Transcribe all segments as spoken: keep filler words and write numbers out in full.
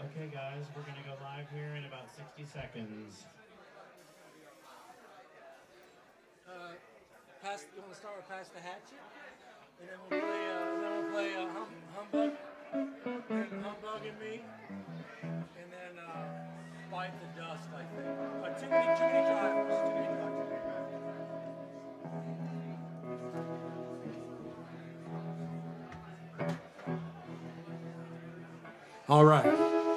Okay, guys, we're going to go live here in about sixty seconds. Uh, pass, you want to start with Pass the Hatchet? And then we'll play, uh, then we'll play uh, hum, Humbug, and Humbug and Me, and then uh, Bite the Dust, I think. But too many, too many drivers, too many drivers. All right.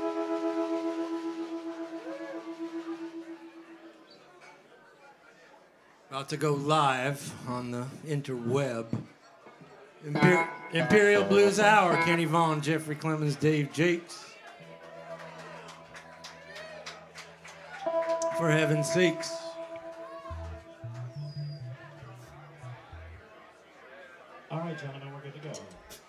About to go live on the interweb. Imper Imperial Blues Hour, Kenny Vaughn, Jeffrey Clemens, Dave Jakes. For heaven's sakes. All right, gentlemen, we're good to go.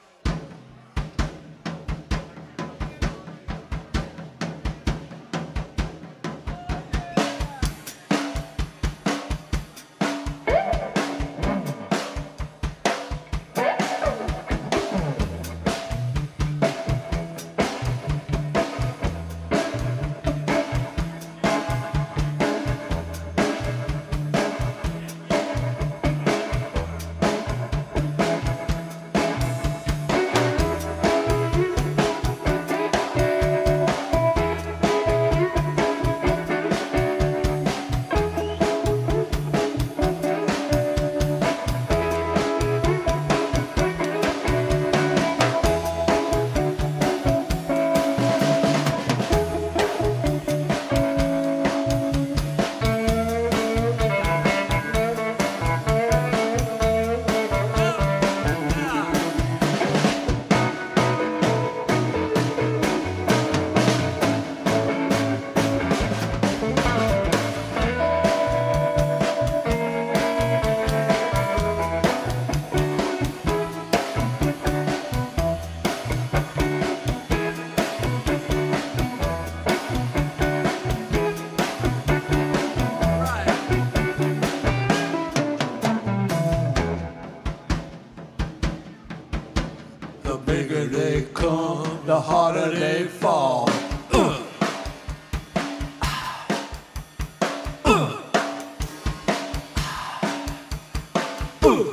The harder they fall. Uh. Uh. Uh.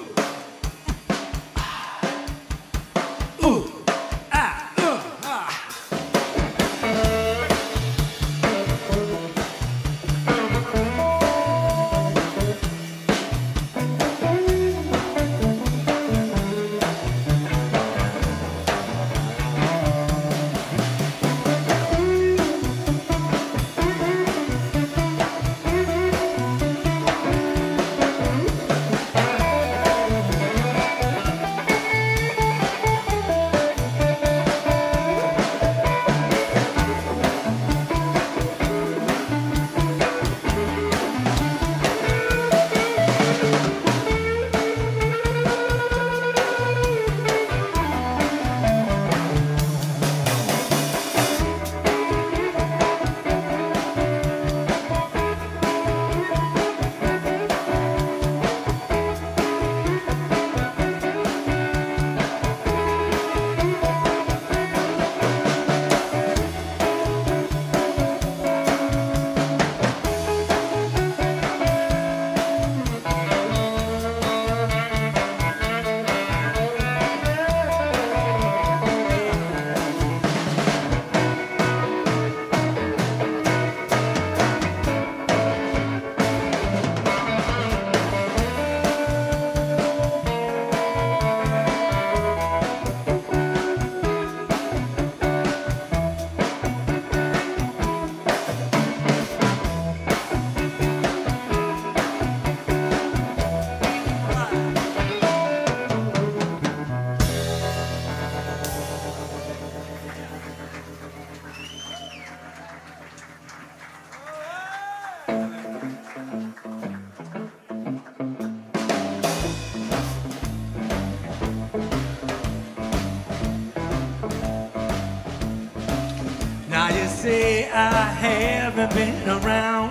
Now you say I haven't been around,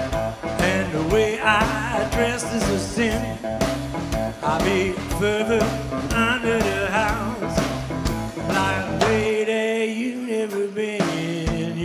and the way I dress is a sin. I'll be further under the house, like lady you never been.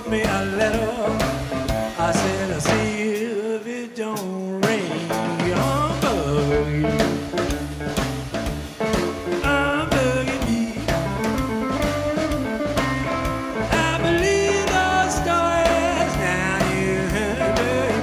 wrote me a letter. I said, I'll see you if it don't rain. I'm bugging you. I'm bugging you. I believe those stories now you heard me.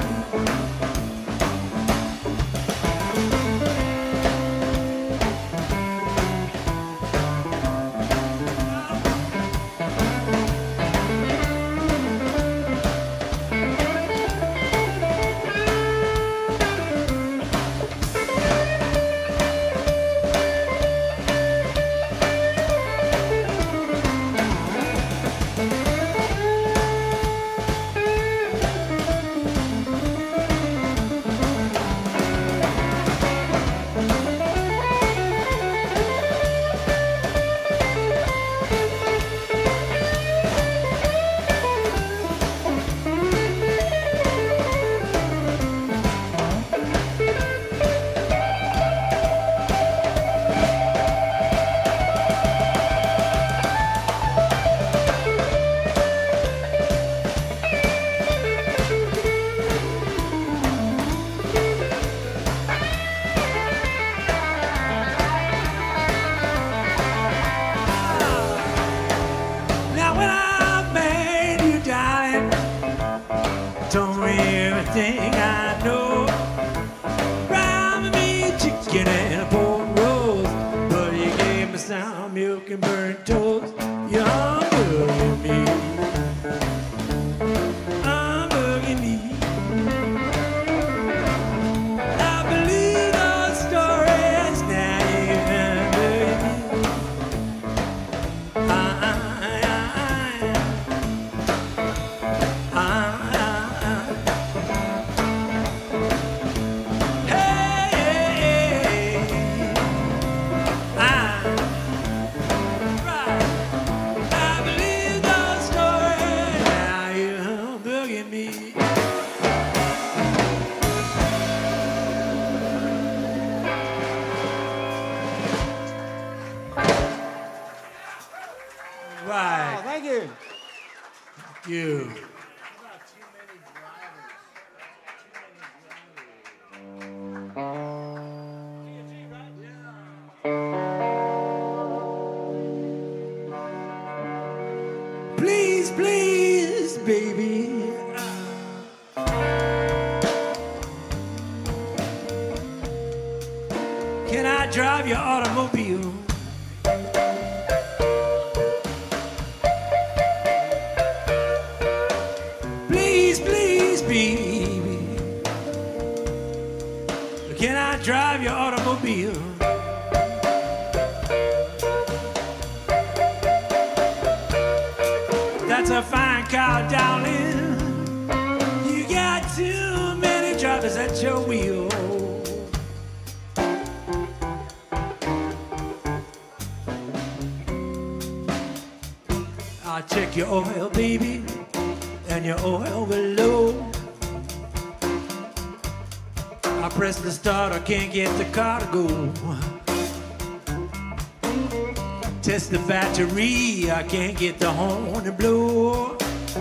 Told me everything I know. Round me chicken and pork roast, but you gave me some milk and burnt toast. You're bugging me. I'm bugging me. I believe those stories now you're bugging me. I, I, I, I, right. Oh, thank you. Thank you. Please, please, baby. Can I drive your automobile? Please, please, baby. Can I drive your automobile? That's a fine car, darling. You got too many drivers at your wheel. I'll check your oil, baby, and your oil will low. I press the start, I can't get the car to go. Test the battery, I can't get the horn to blow.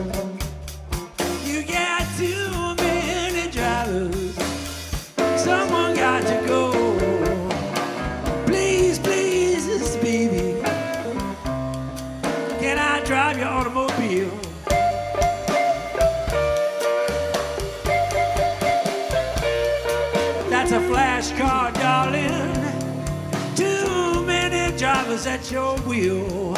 You got too many drivers, someone got to go. Please, please, baby, can I drive your automobile? That's a flash car, darling. Too many drivers at your wheel.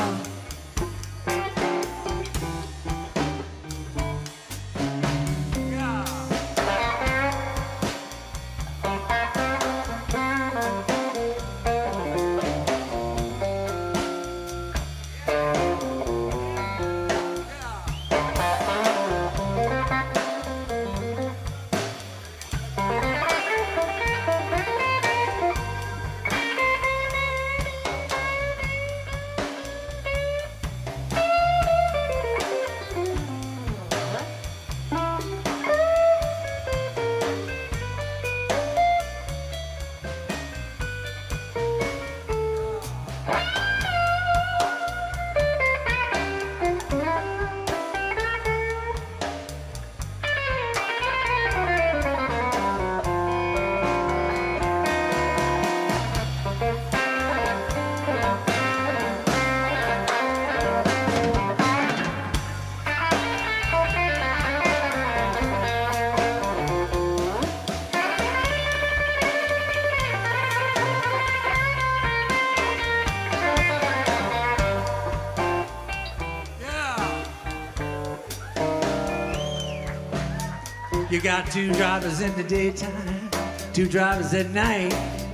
You got two drivers in the daytime, two drivers at night.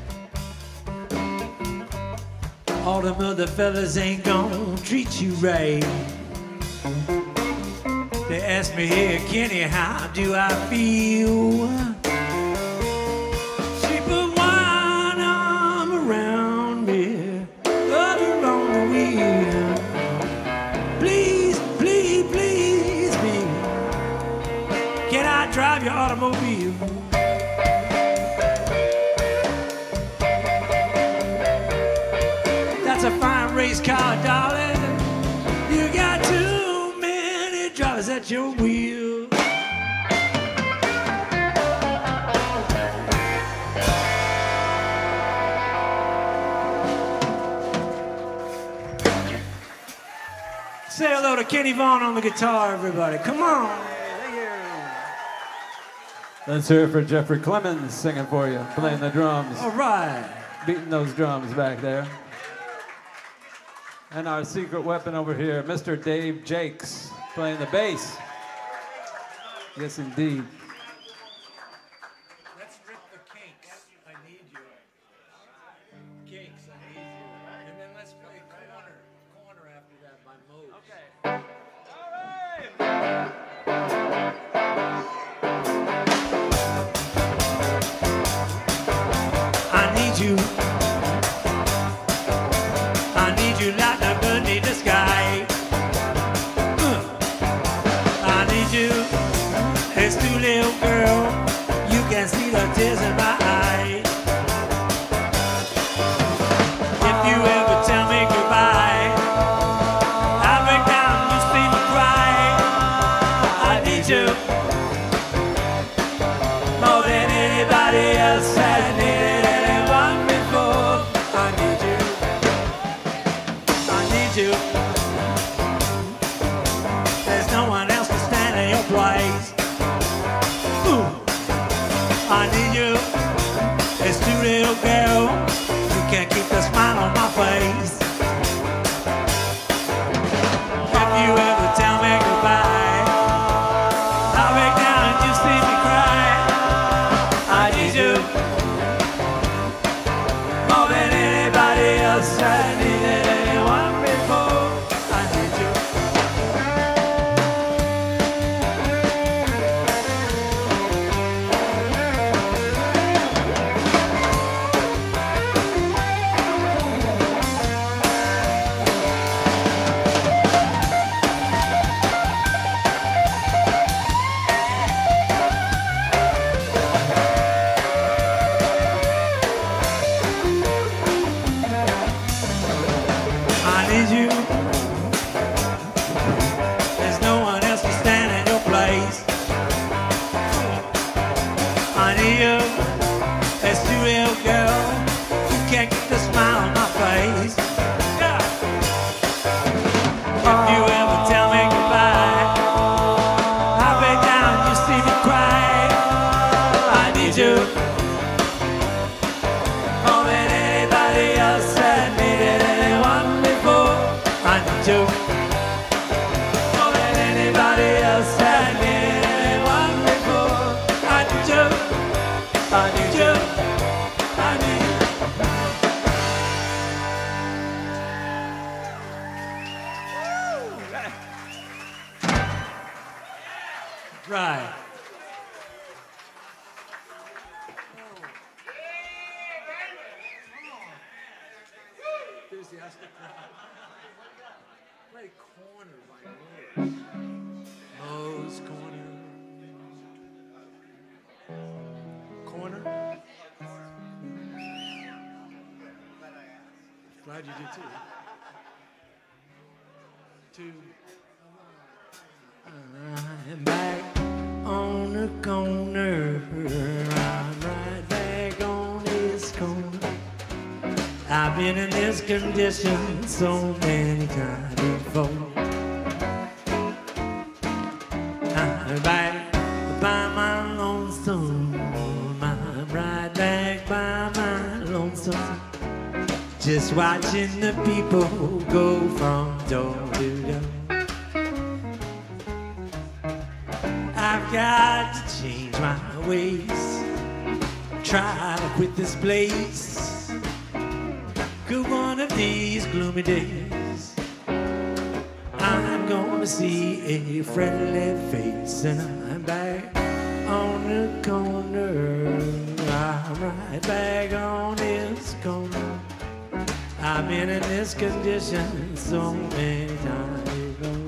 All them other fellas ain't gonna treat you right. They ask me, hey, Kenny, how do I feel? She put one arm around me, other on the wheel. Please, please, please me, can I drive your automobile? That's a fine race car, darling. You got too many drivers at your wheel. Say hello to Kenny Vaughan on the guitar, everybody. Come on. Let's hear it for Jeffrey Clemens singing for you, playing the drums. All right. Beating those drums back there. And our secret weapon over here, Mister Dave Jakes, playing the bass. Yes, indeed. Let's rip the Kinks. I need you. Kinks, I need you. And then let's play Corner. Corner after that by Mose. Okay. All right. I need you. I need you like the moon in the sky. Uh. I need you. It's too little girl. You can see the tears in my eye. If you ever tell me goodbye, I'll break down and you see me cry. I need you more than anybody else has needed anyone before. I need you. I need you. There's no one else to stand in your place. Ooh. I need you. It's too little girl. You can't keep the smile on my face. If you ever tell me goodbye, I'll break down and you see me cry. I need you more than anybody else. I needed anyone before. I need you. I need you. There's no one else to stand in your place. I need you. There's too little girl. You can't get the smile on my face. Yeah. If you ever tell me goodbye, I'll break down and you see me cry. I need you more than anybody else had needed anyone before. I need you more than anybody else had needed anyone before. I need you. I need you. I need you. Right. Enthusiastic crowd. Play Corner by Mose. Mose Corner. Corner. Glad you did too. Two. I'm back on the corner. I'm right back on this corner. I've been in this condition so many times before. I'm back by my lonesome. I'm right back by my lonesome. Just watching the people go from door to door. I've I've got to change my ways. Try to quit this place. Good one of these gloomy days, I'm gonna see a friendly face, and I'm back on the corner. I'm right back on this corner. I've been in this condition so many times before.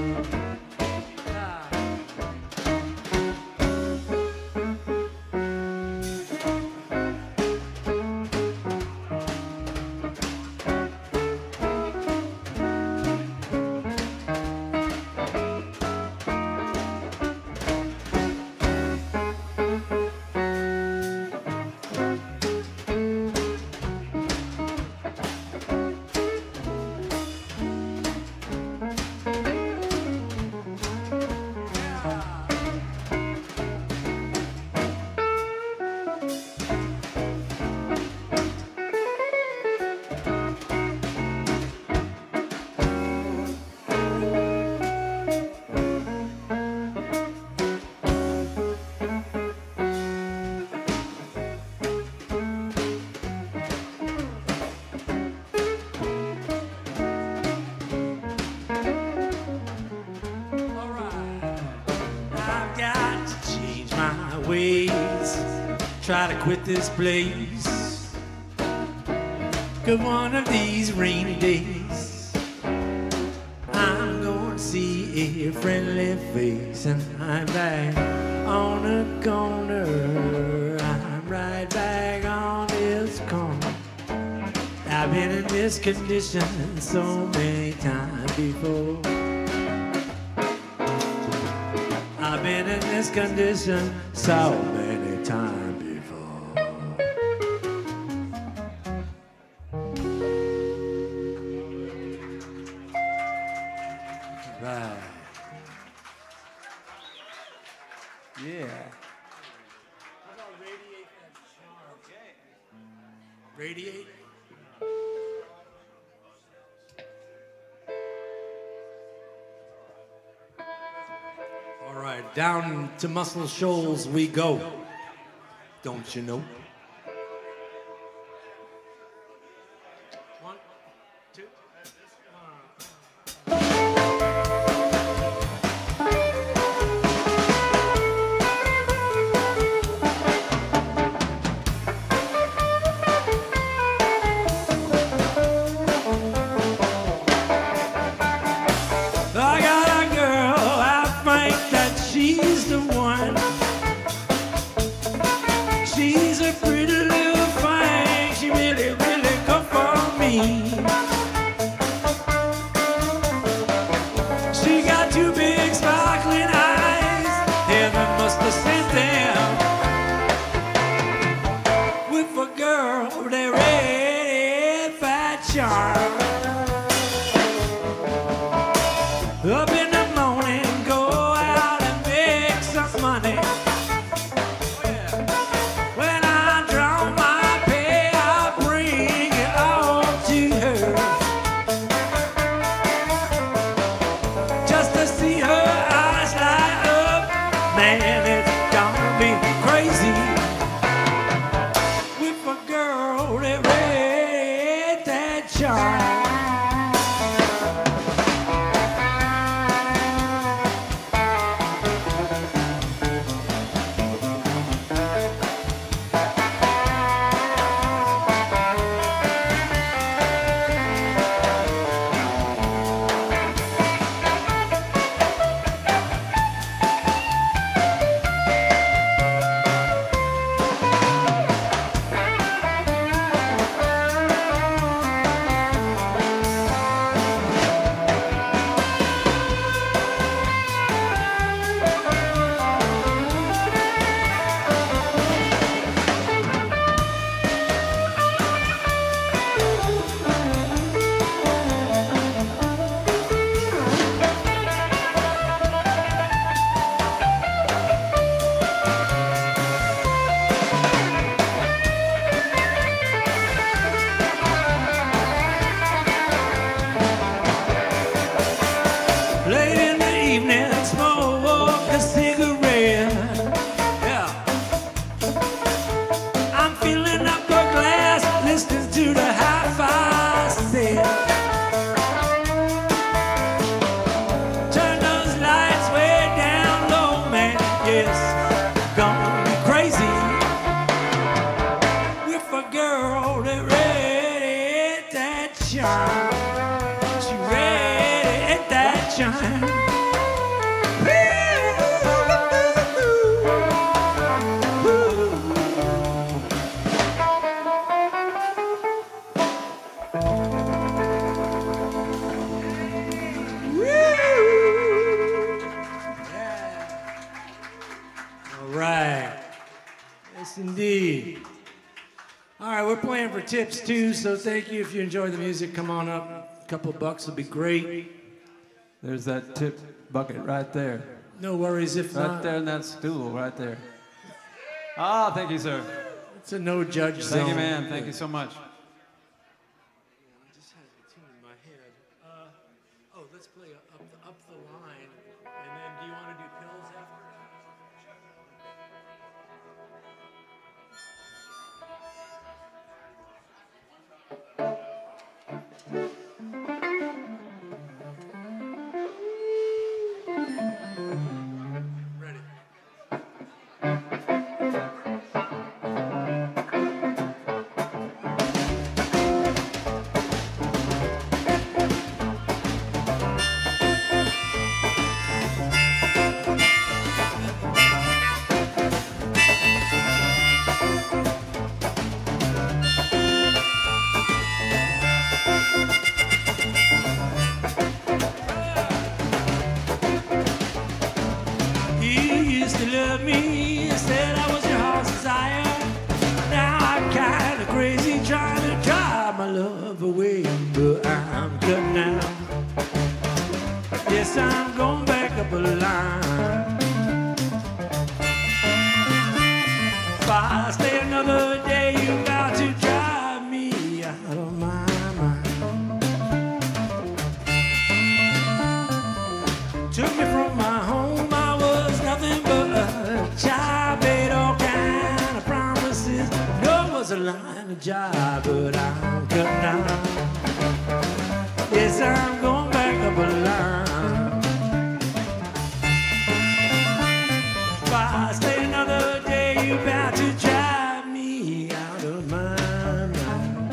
Try to quit this place. Good one of these rainy days, I'm gonna see a friendly face, and I'm back on the corner. I'm right back on this corner. I've been in this condition so many times before. I've been in this condition so many times. Right. Yeah. How about radiate that charm? Okay. Radiate. All right, down to Muscle Shoals we go. Don't you know? One, two. I got a girl, I think that she's the one. She's a pretty little thing, she really, really come for me. She got two big sparkling eyes, heaven must have sent them with a girl with a red fat charm. Up in the morning, go out and make some money. When I draw my pay, I'll bring it all to her, just to see her eyes light up. Man, it's gonna be crazy with a girl that read that charm. this gonna be crazy with a girl that ready at that shine. She ready at that shine. Indeed. All right, we're playing for tips too, so thank you. If you enjoy the music, come on up. A couple bucks would be great. There's that tip bucket right there. No worries if right not. Right there in that stool, right there. Ah, thank you, sir. It's a no judge zone. Thank you, man. Thank you so much. I just had a tune in my head. Uh, oh, let's play up the, up the line, and then do you want to do pills after? Job, but I'm cutting out. Yes, I'm going back up a line. If I stay another day, you're about to drive me out of my mind.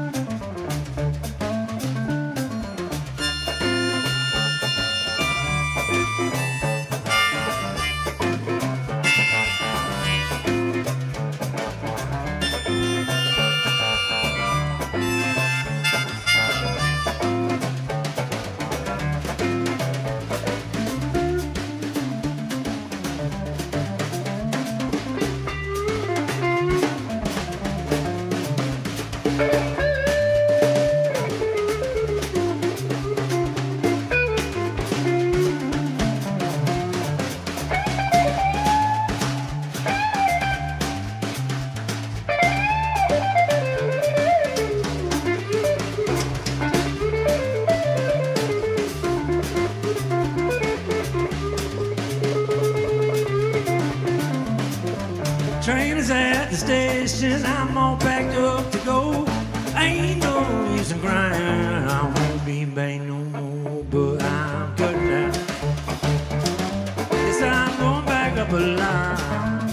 Train is at the station, I'm all packed up to go. Ain't no use in crying, I won't be back no more, but I'm cutting out. Yes, I'm going back up a line.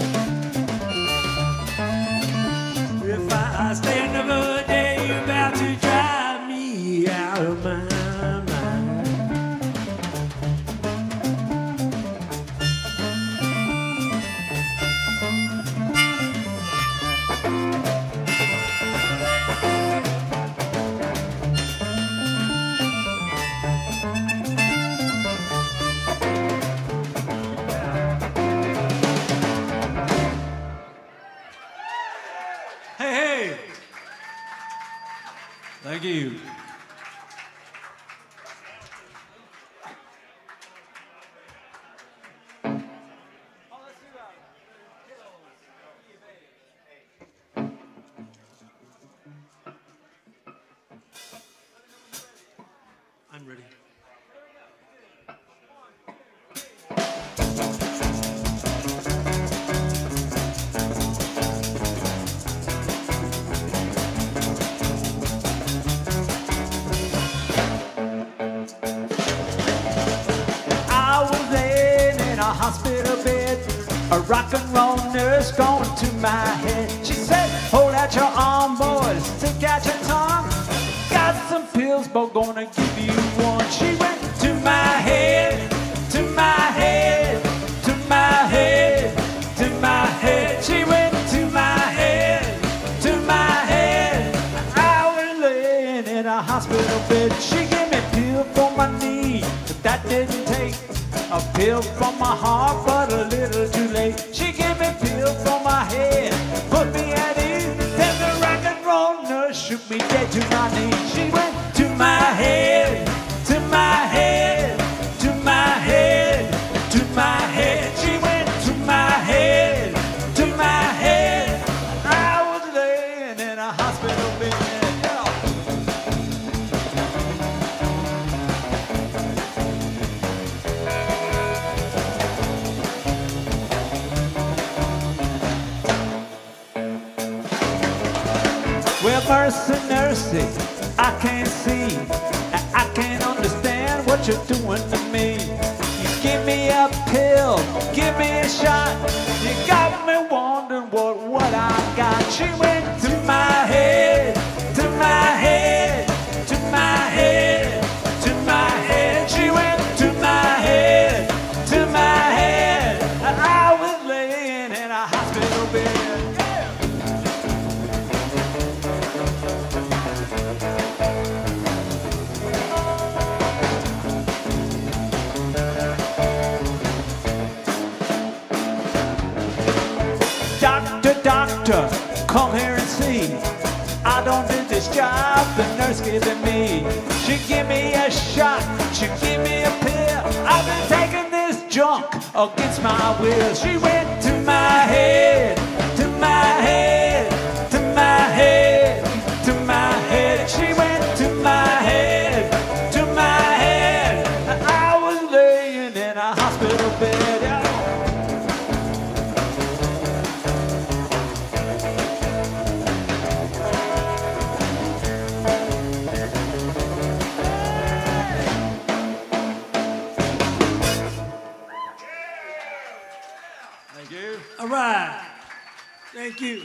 If I stay another day, you're about to drive me out of my mind. Thank you. I'm ready. rock and roll nurse going to my head. She said, hold out your arm, boys, stick out your tongue. Got some pills, but gonna give you one. She went to my head, to my head, to my head, to my head. She went to my head, to my head. I was laying in a hospital bed. She gave me a pill for my knee, but that didn't take. A pill for my heart, but a little too late. She gave me a pill for my head, put me at ease. Then the rock and roll nurse shook me dead to my knees. She went to my head, to my head, to my head, to my head. She went to my head, to my head. I was laying in a hospital bed. Well, mercy, mercy, I can't see, I can't understand what you're doing to me. You give me a pill, give me a shot, you got me wondering what, what I got. She went to my head, to my head, to my head, to my head. She went to my head, to my head. I was laying in a hospital bed. Doctor, doctor, come here and see. I don't do this job the nurse giving me. She give me a shot, she give me a pill. I've been taking this junk against my will. She went to my head, to my head, to my head, to my head. She went to my head, to my head. I was laying in a hospital bed. Thank you. All right. Thank you.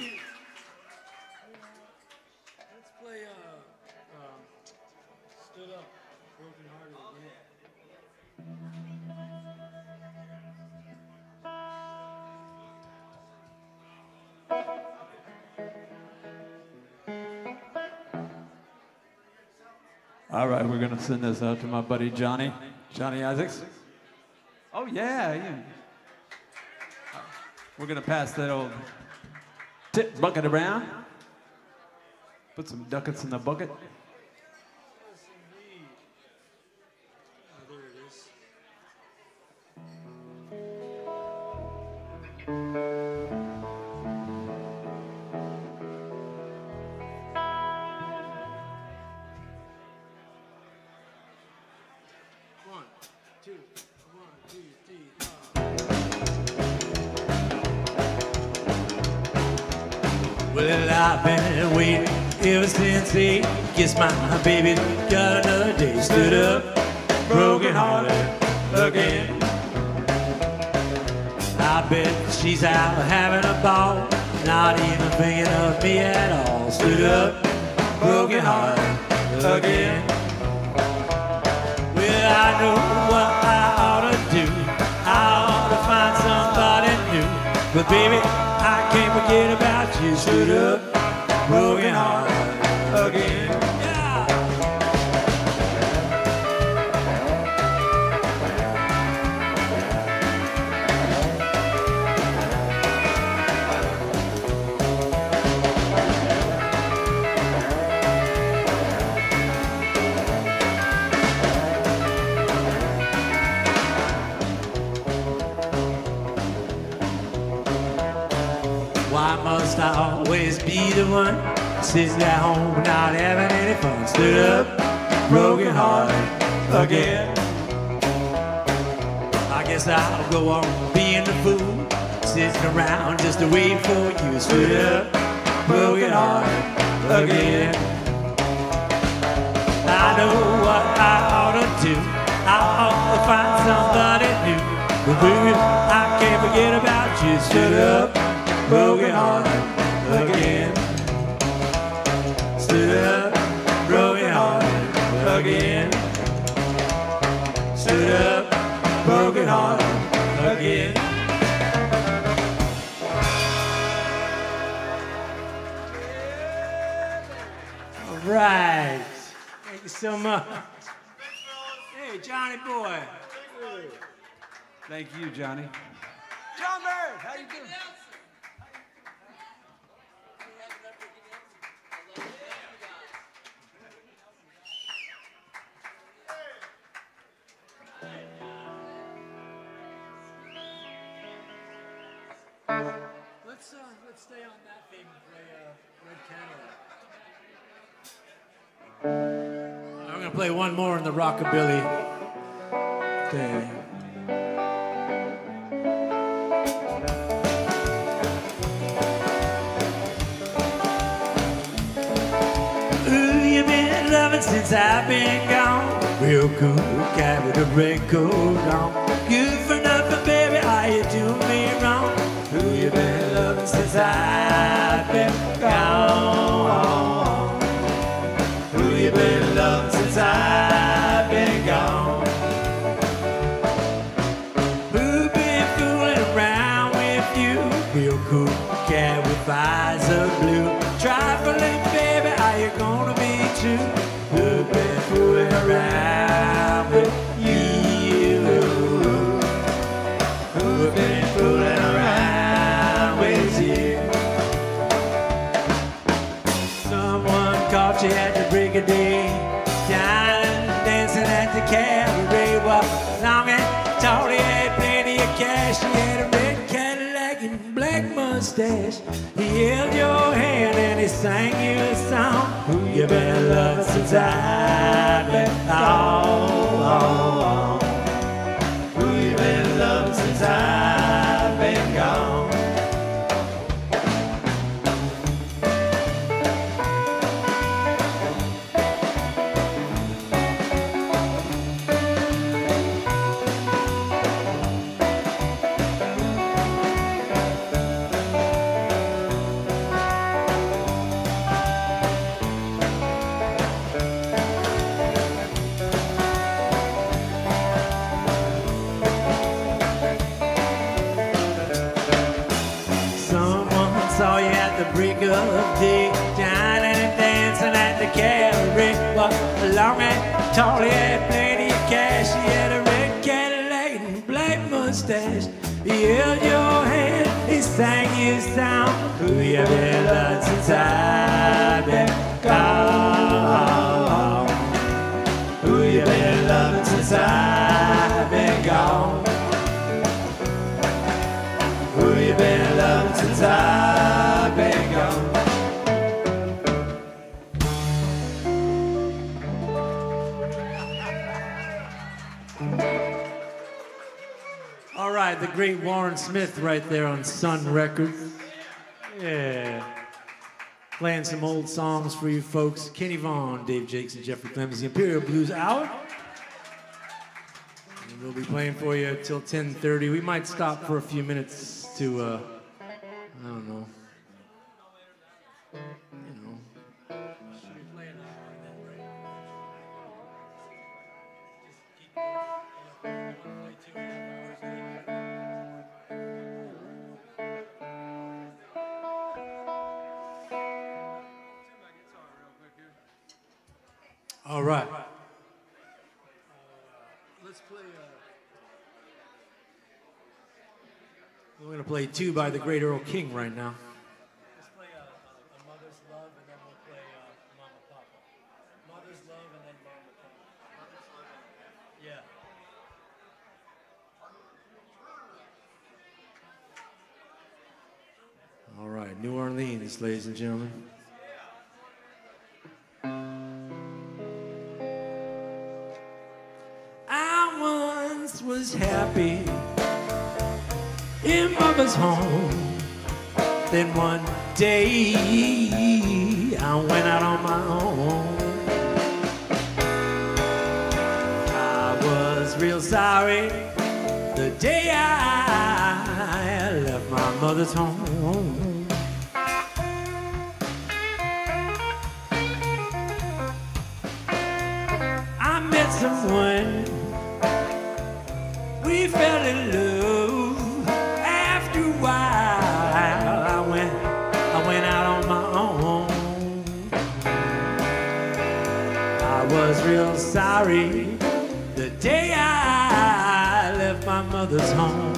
Let's play uh, um, Stood Up, Broken Hearted again. All right, we're gonna send this out to my buddy Johnny, Johnny Isaacs. Oh yeah, yeah. We're gonna pass that old tip bucket around. Put some ducats in the bucket. Oh, there it is. One, two, one, two, three, four. Well, I've been waiting ever since they kissed my baby. Got another day, stood up, broken hearted again. I bet she's out having a ball, not even thinking of me at all. Stood up, broken hearted again. Well, I know what I ought to do. I ought to find somebody new. But baby, I can't forget about you. Stood up, broken hearted again. Yeah. Why must I always be the one sitting at home not having any fun? Stood up, broken hearted again. I guess I'll go on being the fool, sitting around just to wait for you. Stood up, broken hearted again. I know what I ought to do. I ought to find somebody new. But baby, I can't forget about you. He stood up, broken hearted again. Stood up, broken hearted again. Stood up, broken hearted again. All right. Thank you so much. Hey, Johnny boy. Thank you, Johnny. John Bird, how you doing? Let's uh, let's stay on that theme and play uh, Red Candle. I'm gonna play one more in the rockabilly thing. Ooh, you've been loving since I've been gone. Real cool guy with a red coat on. Good for nothing, baby. Are you doing me wrong? Who you been loving since I've been gone? Who you been loving since I've been gone? Who been fooling around with you? Real cool cat with eyes of blue. Trifling, baby, are you gonna be true? Who been fooling around with you? Who been fooling around with you? Someone caught you at the break of day, dining, dancing at the cabaret. Well, long and tall, he had plenty of cash. He had a red Cadillac and black mustache. He held your hand and he sang you a song. Who you been loving since I've been gone? Who you been loving since I've been gone? Saw you at the break of day, dining and dancing at the cabaret. Well, long and tall, he had plenty of cash. He had a red Cadillac and black mustache. He held your hand, he sang you a song. Who you been loving since I've been gone? Who you been loving since I've been gone? Who you been loving since I've been gone? All right, the great Warren Smith right there on Sun Records. Yeah. Playing some old songs for you folks. Kenny Vaughan, Dave Jakes, and Jeffrey Clemens, the Imperial Blues Hour. And we'll be playing for you till ten thirty. We might stop for a few minutes to, uh, I don't know. You know. All right. Uh, let's play. Uh, we're going to play two by the great Earl King right now. Let's play uh, a Mother's Love, and then we'll play uh, Mama Papa. Mother's Love, and then Mama Papa. Yeah. All right, New Orleans, ladies and gentlemen. Was happy in Mama's home. Then one day I went out on my own. I was real sorry the day I left Mama. mother's home. I met someone, we fell in love. After a while, I went, I went out on my own. I was real sorry the day I left my mother's home.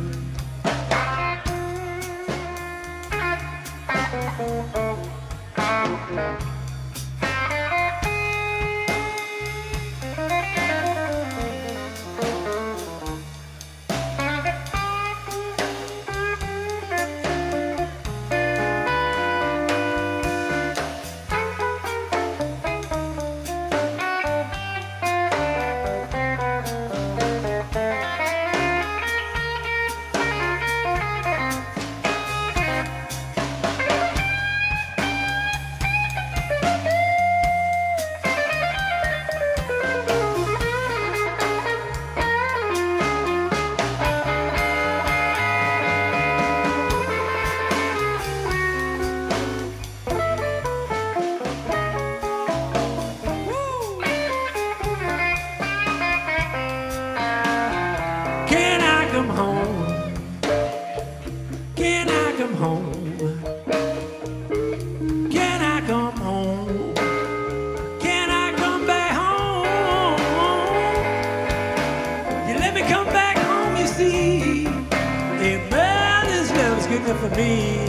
For me,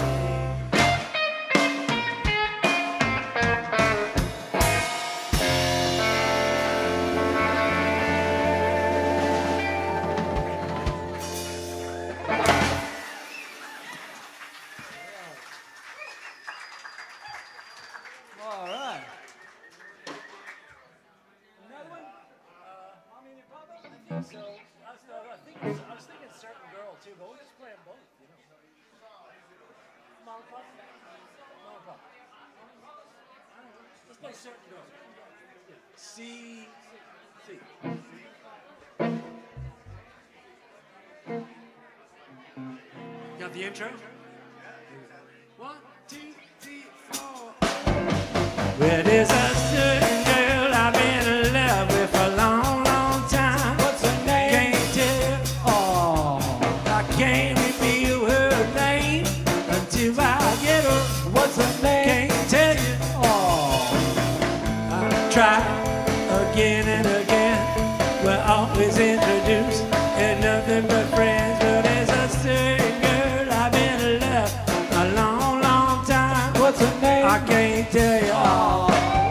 all right. Another one? Uh, Mommy and your Papa? I think so. I was, uh, I think I was, I was thinking Certain Girl too, but we'll just play them both, you know. Mom and Pop? Mom and Pop. Let's play Certain Girl. C. C. Got the intro? One, two, three, four. Well, there's a certain girl I've been in love with for a long, long time. What's her name? Can't tell. Oh, I can't reveal her name until I get her. What's her name? Can't tell you. Oh, I try again and again. We're always introduced and nothing but friends. But there's a certain girl I've been in love a long, long time. What's her name? I can't tell you. Oh.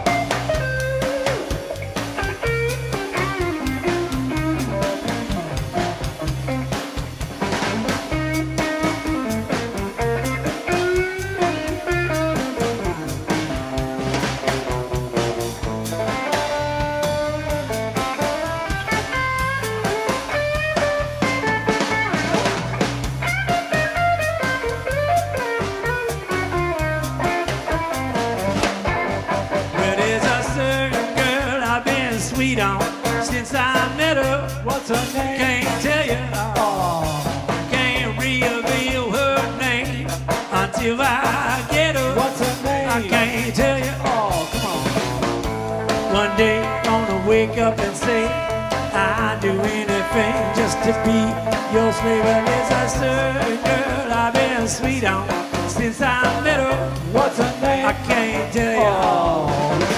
Sweet on since I met her. What's her name? Can't tell you. Oh, can't reveal her name until I get her. What's her name? I can't tell you. Oh, come on. One day gonna wake up and say I'd do anything just to be your slave. Well, there's a certain girl I've been sweet on since I met her. What's her name? I can't tell you. Oh.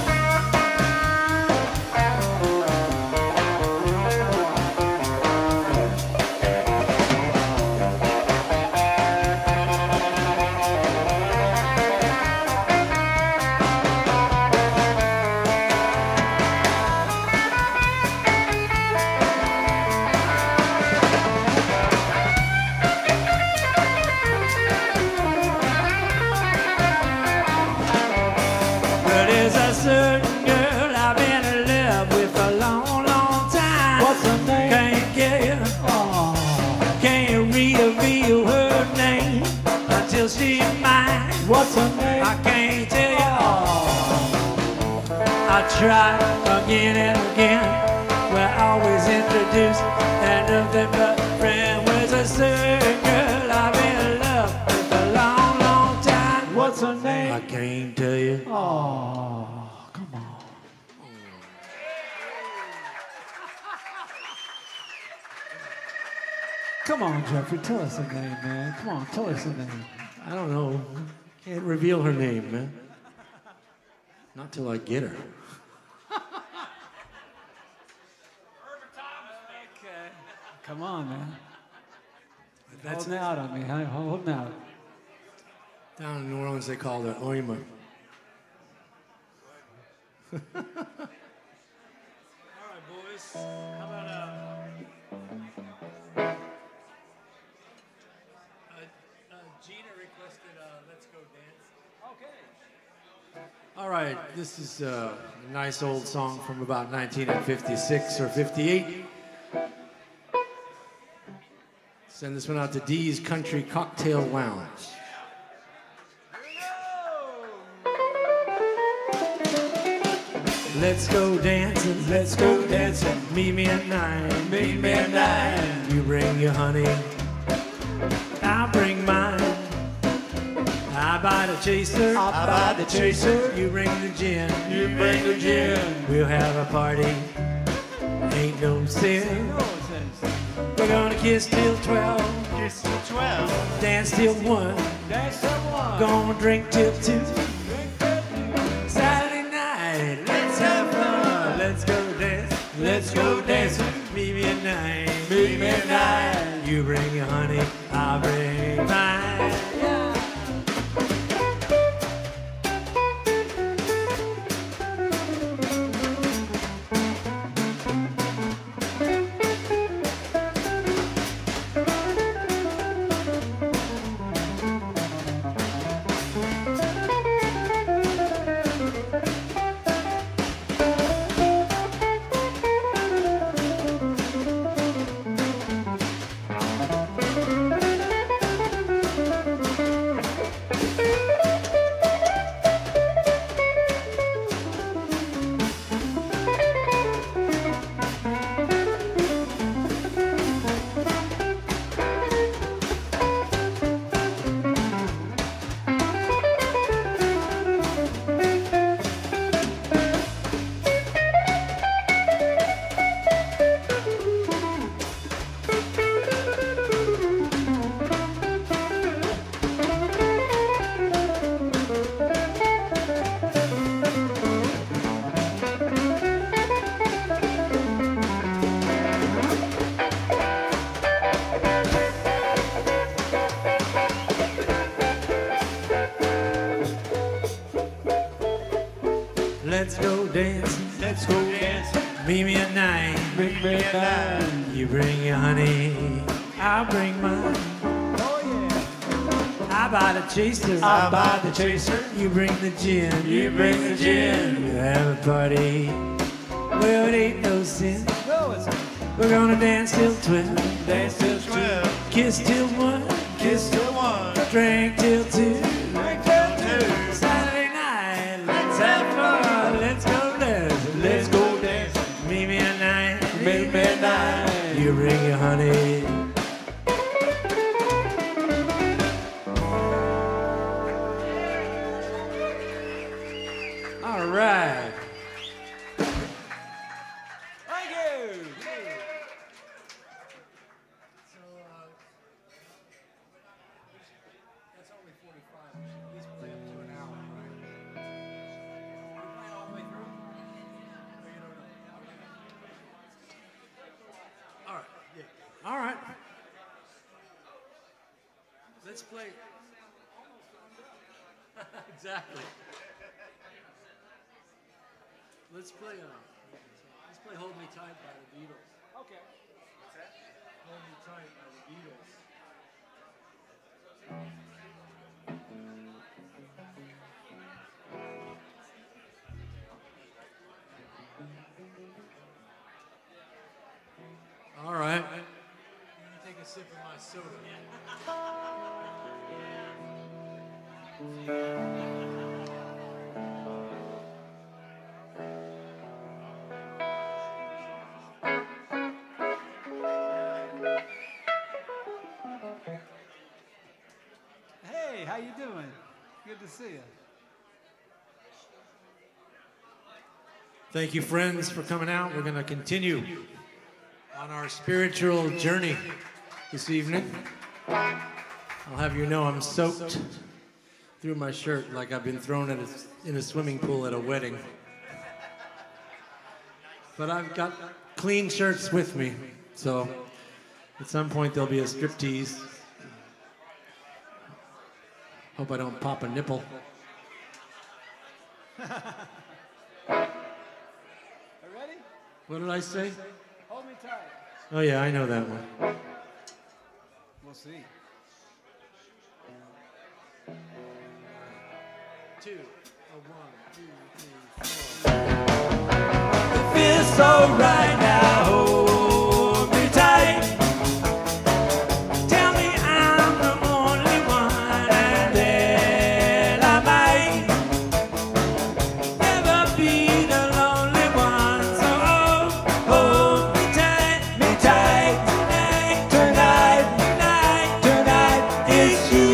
Certain girl I've been in love with a long, long time. What's her name? Can't get you. Oh. Can't reveal her name until she's mine. What's her name? I can't tell you. Oh. I try again and again. We're always introduced and nothing but friends. Where's a certain girl I've been Come on, Jeffrey, tell us her name, man. Come on, tell us her name. I don't know. Can't reveal her name, man. Not till I get her. Okay. Come on, man. That's holding out on me, huh? Holding out. Down in New Orleans, they call it Oima. All right, boys. How about uh, uh, uh Gina requested uh, "Let's Go Dance." Okay. All right, this is uh, a nice old song from about nineteen fifty-six or fifty-eight. Send this one out to Dee's Country Cocktail Lounge. Let's go dancing, let's go dancing. Meet me at nine, meet me at nine. You bring your honey, I'll bring mine. I buy the chaser, I buy the chaser. You bring the gin, you bring the gin. We'll have a party, ain't no sin. We're gonna kiss till twelve, Kiss till twelve. dance till one, Dance till one. gonna drink till two. Saturday night, let's have fun. Let's go dance, let's go dancing. Meet me at nine, meet me at nine. You bring your honey, I'll bring mine. Let's go dancing, let's go dancing. Meet me at nine, meet me at nine. You bring your honey, I'll bring mine. Oh, yeah. I buy the chaser, I buy the chaser. You bring the gin, You bring the gin. We'll have a party, well, it ain't no sin. No, it's We're gonna dance till twelve, dance till twelve. kiss till one, Kiss till one. drink till two. Drink till two. Saturday night, let's have fun, let's go dance, let's go dance. Meet me at nine, Meet me at nine. You bring your honey. All right. Thank you. So, uh, that's only forty-five. We should at least play up to an hour, right? We play all the way through? Or you don't know? All right. Yeah. All right. Let's play. Exactly. Let's play. Uh, let's play "Hold Me Tight" by the Beatles. Okay. "Hold Me Tight" by the Beatles. All right. Let me take a sip of my soda. Hey, how you doing? Good to see you. Thank you, friends, for coming out. We're going to continue on our spiritual journey this evening. I'll have you know I'm soaked through my shirt like I've been thrown in a, in a swimming pool at a wedding. But I've got clean shirts with me, so at some point there'll be a striptease. Hope I don't pop a nipple. Ready? What did I say? Hold me tight. Oh yeah, I know that one. We'll see. Two, a one, two, three, four. It feels so right now. Hold me tight. Tell me I'm the only one, and then I might never be the lonely one. So hold me tight, me tight tonight, tonight, tonight, tonight. It's you.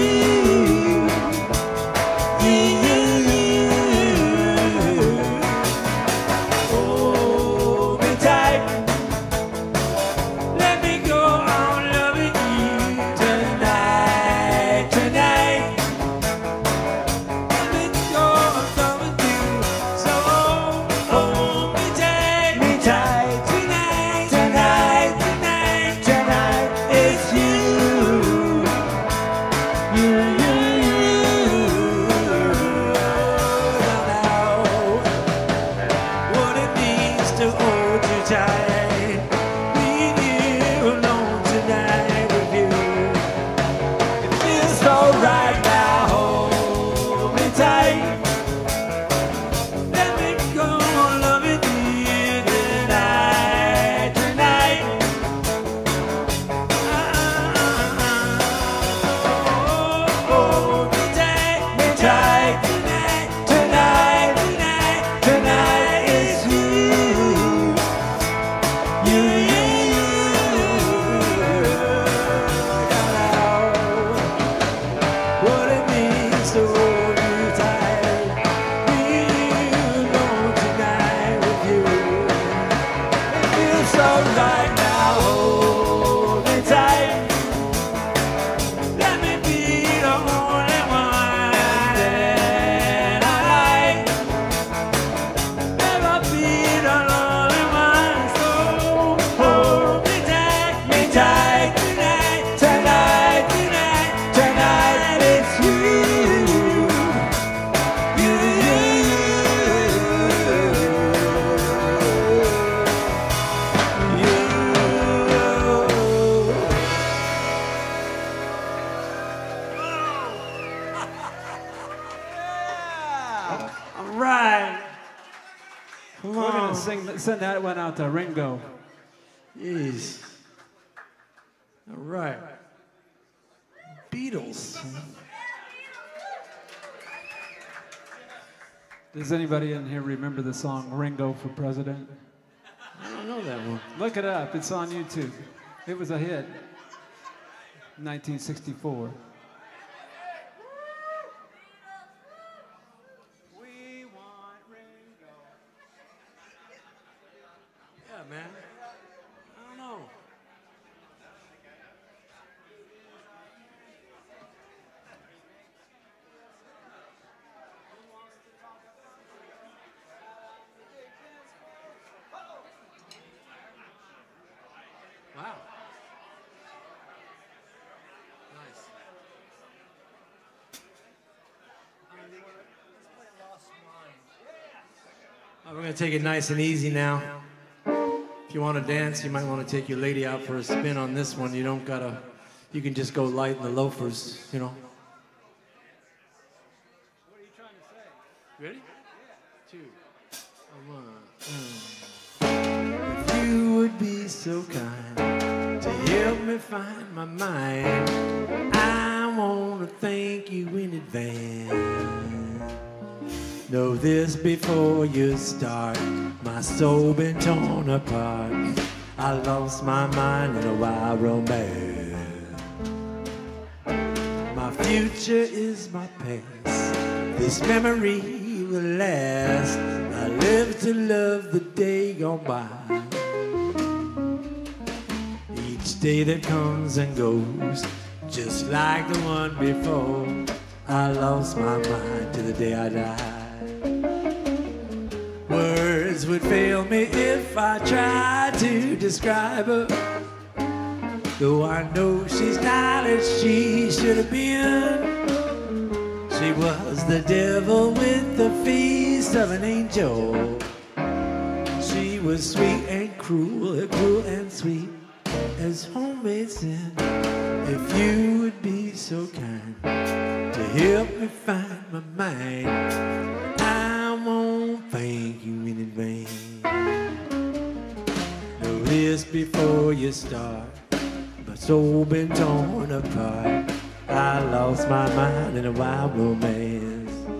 Send that one out to Ringo. Jeez. All right. Beatles. Does anybody in here remember the song Ringo for President? I don't know that one. Look it up. It's on YouTube. It was a hit. nineteen sixty-four. Man, I don't know. Wow. Nice. Oh, we're going to take it nice and easy now. If you want to dance, you might want to take your lady out for a spin on this one. You don't gotta, you can just go light in the loafers, you know. What are you trying to say? Ready? Yeah. Two. One. If you would be so kind to help me find my mind, I want to thank you in advance. Know this before you start. My soul been torn apart. I lost my mind in a wild romance. My future is my past. This memory will last. I live to love the day gone by. Each day that comes and goes, just like the one before. I lost my mind till the day I died. Words would fail me if I tried to describe her, though I know she's not as she should have been. She was the devil with the face of an angel. She was sweet and cruel, cruel and sweet as homemade sin. If you would be so kind to help me find my mind, I won't thank you in advance. Know this before you start, my soul been torn apart. I lost my mind in a wild romance.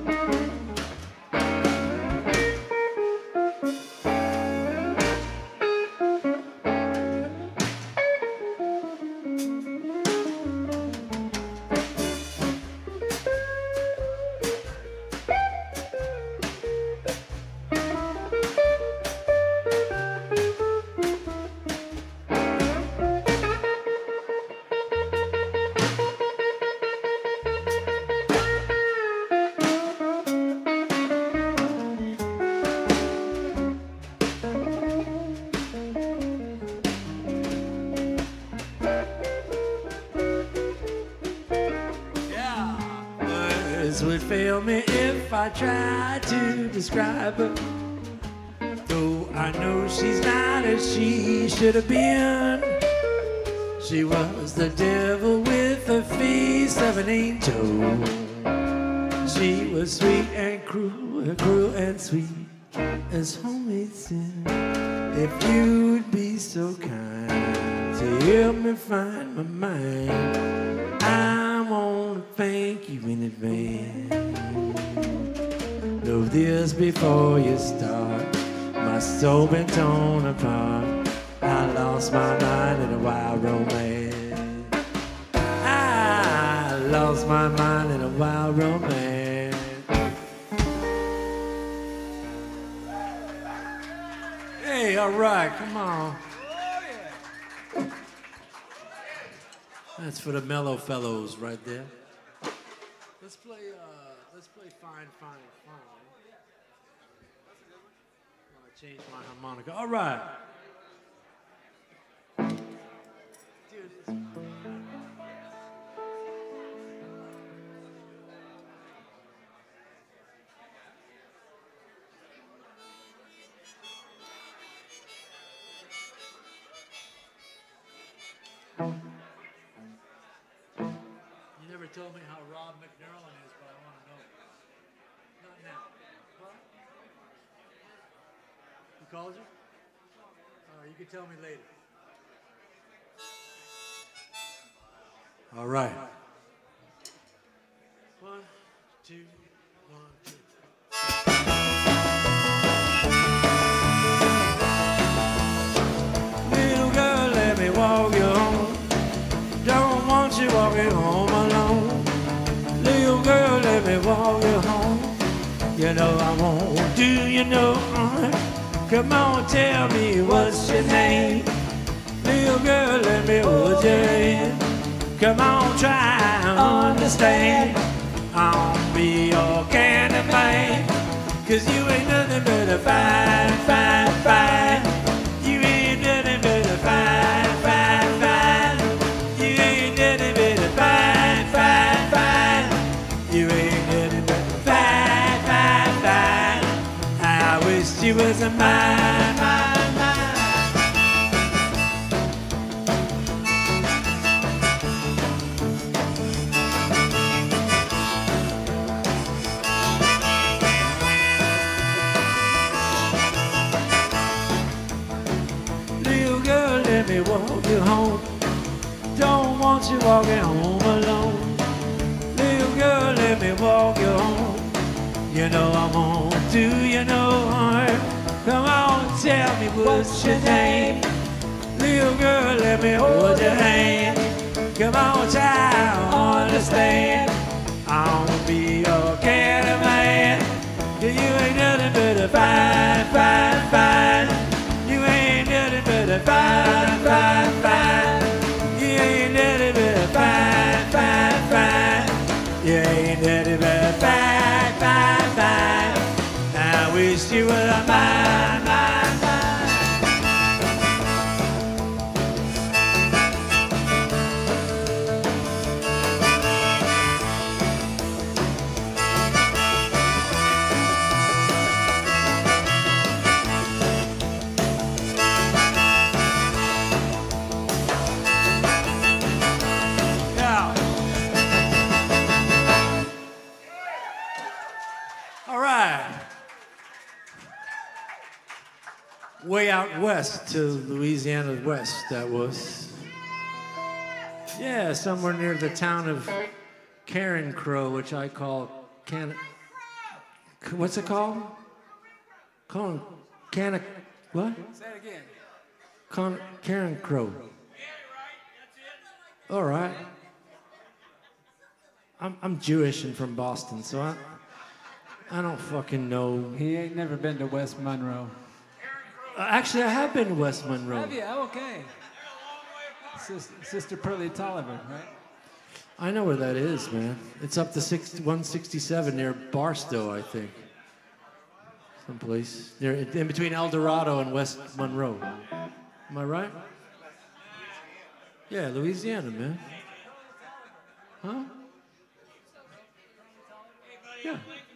Would fail me if I tried to describe her, though I know she's not as she should have been. She was the devil with the face of an angel. She was sweet and cruel, cruel and sweet as homemade sin. If you would be so kind to help me find my mind, I wanna thank you in advance. Know this before you start, my soul been torn apart. I lost my mind in a wild romance. I lost my mind in a wild romance. Hey, all right, come on. That's for the mellow fellows right there. Let's play, uh, let's play Fine, Fine, Fine. I'm gonna change my harmonica. All right. Dude, it's... You never told me how Rob McNerlin is, but I want to know. Not now. What? Who called you? All right, you can tell me later. All right. One, two, one, two. Little girl, let me walk you home. Don't want you walking home alone. Little girl, let me walk you home. You know I won't do you no harm. Come on, tell me what's your name. Little girl, let me hold your hand. Come on, try and understand. I'll be your kind of man, 'cause you ain't nothing but a fine, fine, fine. You ain't nothing but a fine, fine, fine. You ain't nothing but a fine, fine, fine. You ain't nothing but a fine, fine, fine. I wish you was a mine, mine, mine. Let me walk you home. Don't want you walking home alone. Little girl, let me walk you home. You know I won't do you no harm. Come on, tell me what's your name. Little girl, let me hold your hand. Come on, child, understand. I'll be your kind of man. You ain't nothing but a fine, fine, fine. You ain't nothing but a fine, fine, fine. she was a mine, mine, mine. Yeah. All right. Way out west to Louisiana west, that was. Yeah, somewhere near the town of Karen Crow, which I call Can. What's it called? Call Can. What? Say it again. Con Karen Crow. All right. I'm I'm Jewish and from Boston, so I I don't fucking know. He ain't never been to West Monroe. Uh, actually, I have been to West Monroe. Have you? Oh, okay. Sis, Sister Pearlie Tolliver, right? I know where that is, man. It's up to six, one sixty-seven near Barstow, I think. Someplace near in between El Dorado and West Monroe. Am I right? Yeah, Louisiana, man. Huh? Yeah.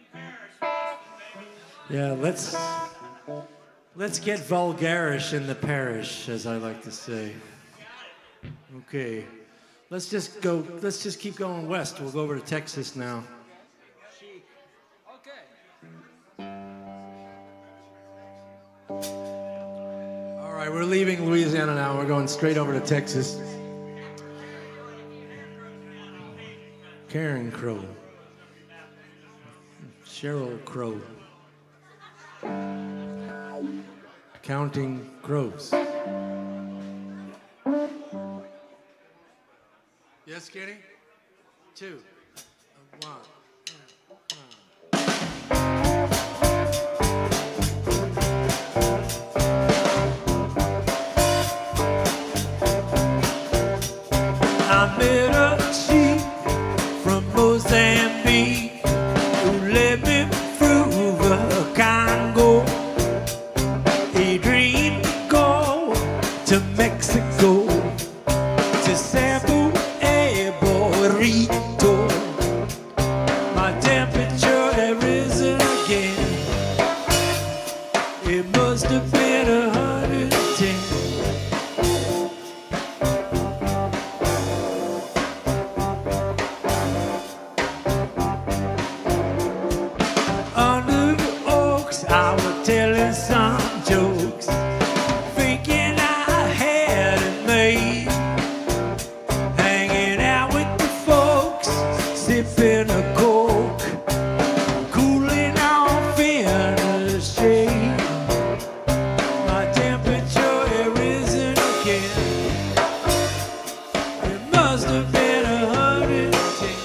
Yeah, let's let's get vulgarish in the parish, as I like to say. Okay. Let's just go let's just keep going west. We'll go over to Texas now. Okay. All right, we're leaving Louisiana now. We're going straight over to Texas. Karen Crow. Cheryl Crow. Counting crows. Yes, Kenny? Two. One. I met a chief from Mozambique who led me through the Congo. He dreamed to go to Mexico to sample a burrito. My temperature had risen again. It must have been a hundred and ten. Under the oaks, I was telling some jokes, thinking I had it made. Hanging out with the folks, sipping a Coke, cooling off in the shade. My temperature had risen again. It must have been a hundred and ten.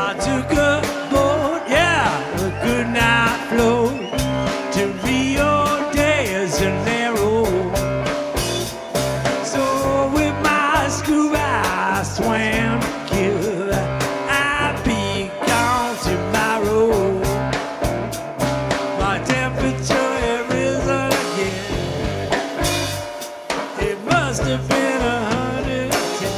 I took a boat, yeah, a good night float to Rio de Janeiro. So with my scuba I swam to kill. I'll be gone tomorrow. My temperature had risen again. It must have been a hundred and ten.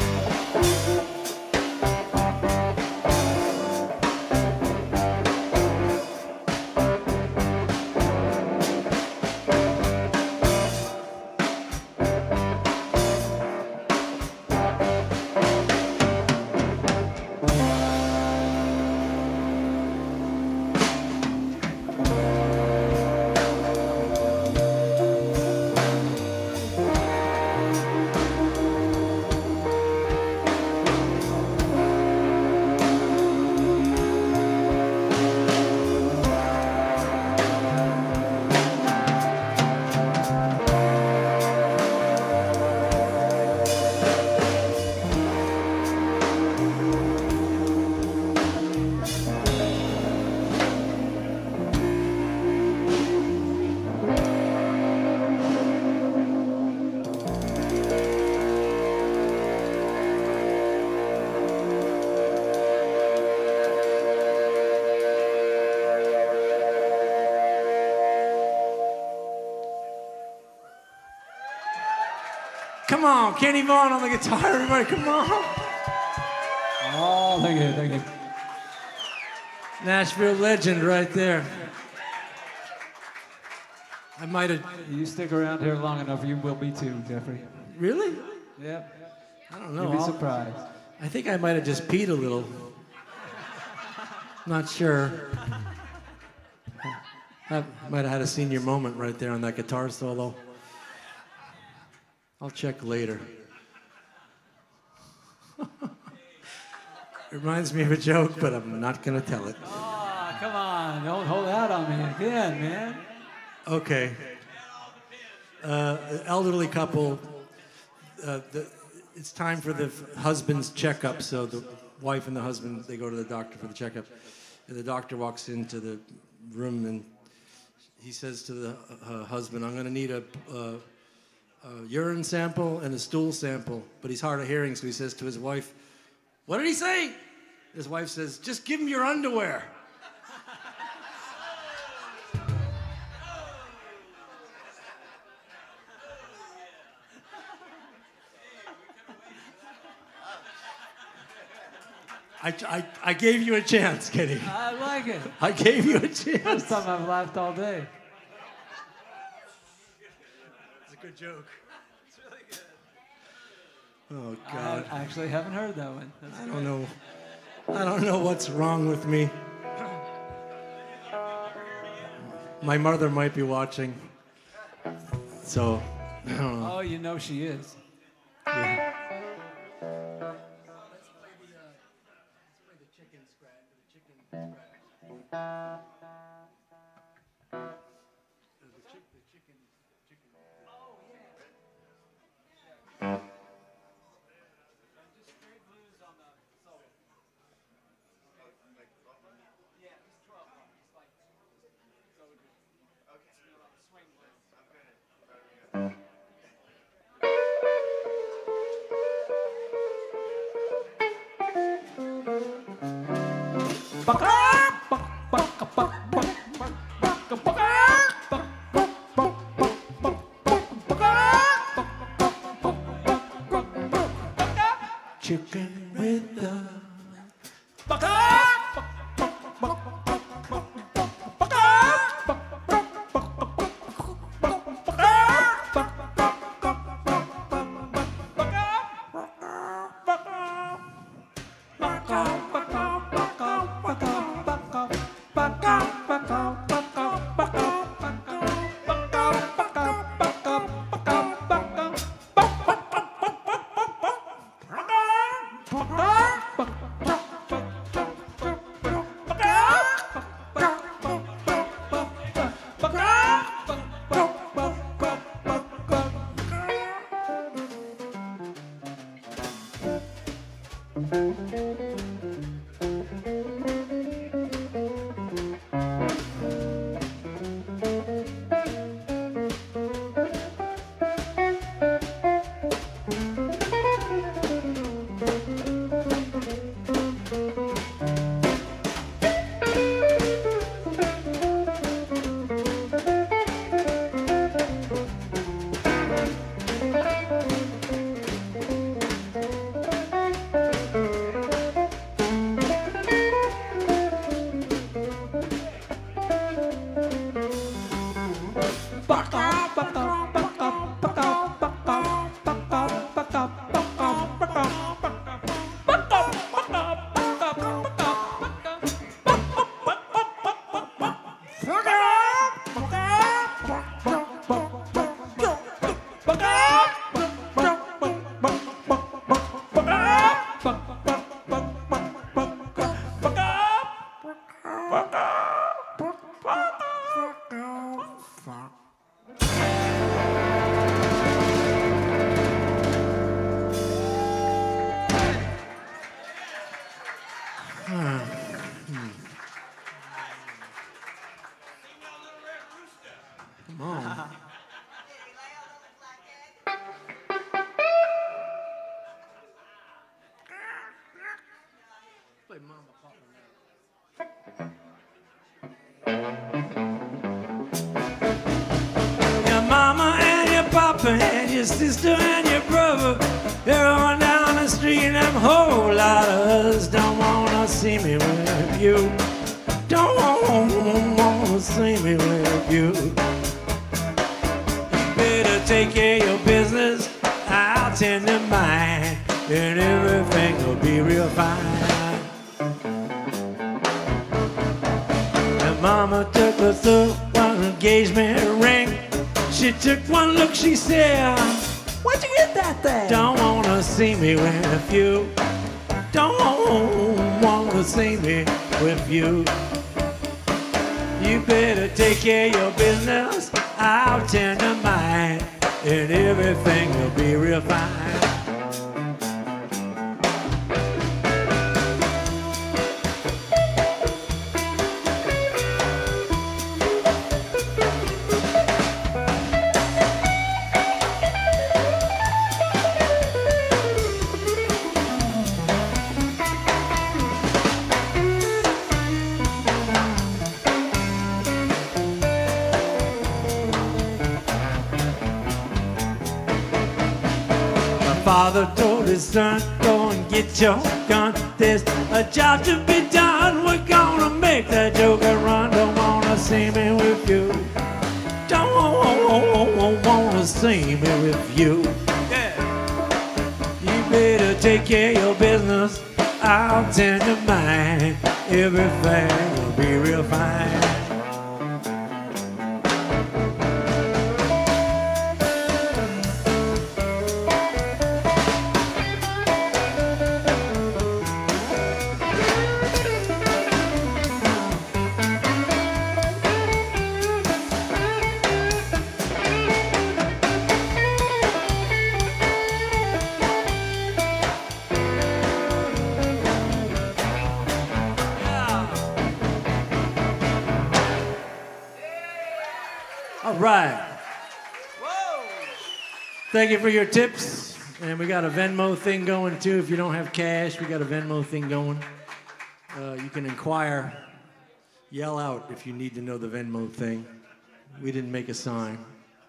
Come on, Kenny Vaughan on the guitar, everybody, come on. Oh, thank you, thank you. Nashville legend right there. I might have, You stick around here long enough, you will be too, Jeffrey. really? Yep. I don't know. You'll be I'll- surprised. I think I might have just peed a little. Not sure. I might have had a senior moment right there on that guitar solo. I'll check later. It reminds me of a joke, but I'm not going to tell it. Oh, come on, don't hold out on me again, man. Okay. Uh, elderly couple. Uh, the, it's time for the husband's checkup. So the wife and the husband, they go to the doctor for the checkup. And the doctor walks into the room and he says to the uh, husband, I'm going to need a, a, a urine sample and a stool sample. But he's hard of hearing, so he says to his wife, what did he say? His wife says, just give him your underwear. I, I, I gave you a chance, Kenny. I like it. I gave you a chance. First time I've laughed all day. It's a good joke. It's really good. Oh, God. I actually haven't heard that one. That's I don't know. I don't know what's wrong with me. My mother might be watching. So, I don't know. Oh, you know she is. Yeah. Chicken with the Huh. Hmm. Come on. Play Mama Papa. Your mama and your papa and your sister and your brother, they're on down the street and a whole lot of us don't wanna see me with you. Don't wanna see me with you. You better take care of your business, I'll tend to mine, and everything will be real fine. And mama took us through one engagement ring. She took one look, she said, Where'd you get that thing? don't wanna see me with you. Don't wanna see me with you. You better take care of your business, I'll tend to mine, and everything will be real fine. Father told his son, go and get your gun. There's a job to be done. We're gonna make that joker run. Don't wanna see me with you. Don't wanna see me with you. Yeah. You better take care of your business, I'll tend to mine. Everything will be real fine. All right. Whoa. Thank you for your tips. And we got a Venmo thing going too. If you don't have cash, we got a Venmo thing going. Uh, you can inquire, yell out if you need to know the Venmo thing. We didn't make a sign.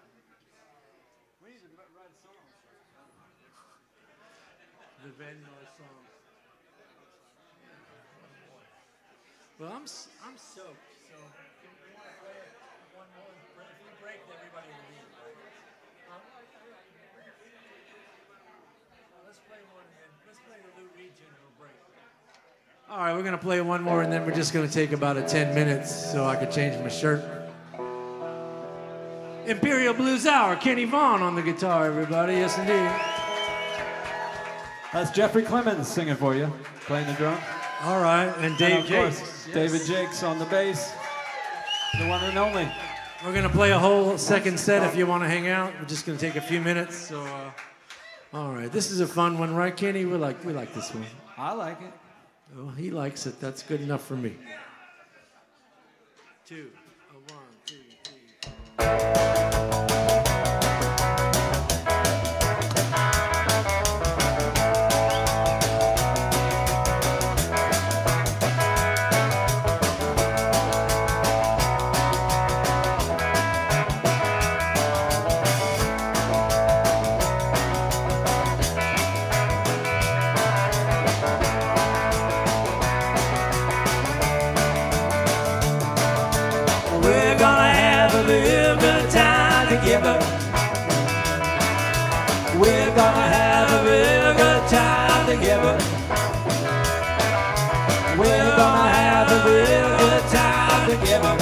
The Venmo song. Well, I'm I'm soaked. So if you want to play one more, if we break, everybody will leave. Huh? Let's play one and then let's play the Lou Reed General break. All right, we're gonna play one more and then we're just gonna take about a ten minutes so I can change my shirt. Imperial Blues Hour, Kenny Vaughn on the guitar, everybody. Yes, indeed. That's Jeffrey Clemens singing for you, playing the drum. All right, and Dave and of course, Jakes. David Yes. Jakes on the bass, the one and only. We're gonna play a whole second set if you want to hang out. We're just gonna take a few minutes. So, uh, all right, this is a fun one, right, Kenny? We like we like this one. I like it. Oh, he likes it. That's good enough for me. Two, a one, two, three, four. We're gonna have a real good time together. We're gonna have a real good time together. We're gonna have a real good time together.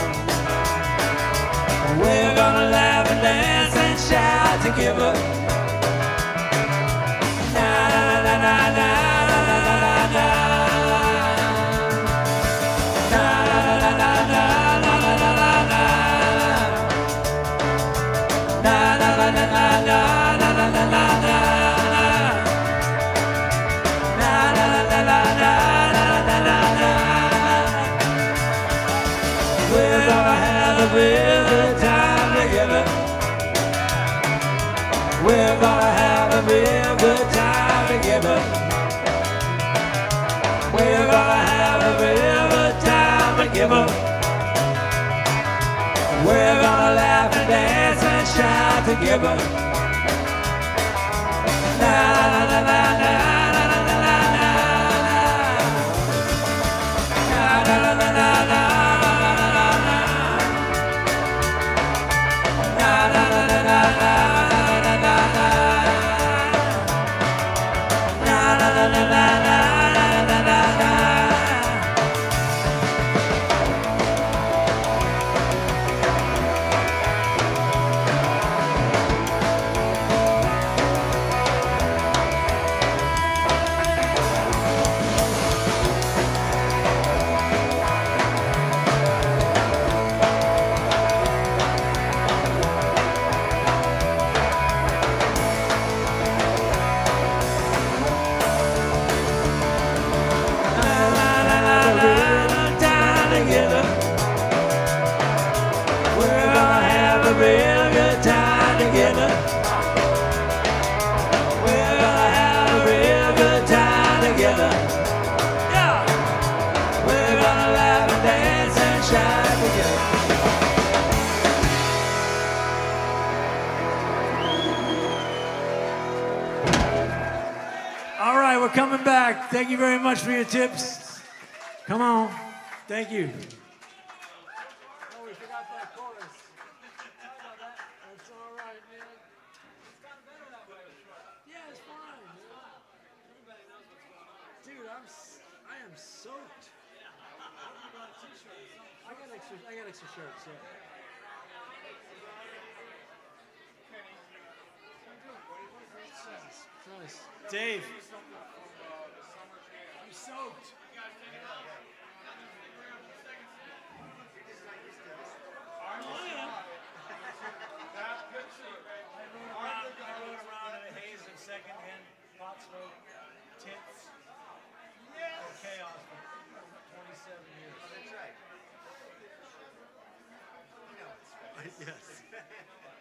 We're gonna laugh and dance and shout together. Na na na na na na na na na. Na na na na na have a real good time together. We're gonna have a real good time together. We're gonna have a real good time together. We're gonna laugh and dance and shout together. Na na na na na na na na na na. Na na na na na na na na na. Na na na na na na na na na. Na na na na na na na na na. Real good time together. We're gonna have a real good time together. Yeah. We're gonna laugh and dance and shout together. All right, we're coming back. Thank you very much for your tips. Come on. Thank you. Oh, we forgot that chorus. Sorry about that. That's all right, man. It's gotten better that way. Yeah, it's fine, man. Everybody knows what's going on. Dude, I'm s- I am soaked. I got extra I got extra shirts, yeah. Jesus Christ. Dave. I'm soaked. I rode around in a haze of secondhand pot smoke, tits, and chaos for twenty-seven years. That's right. Yes.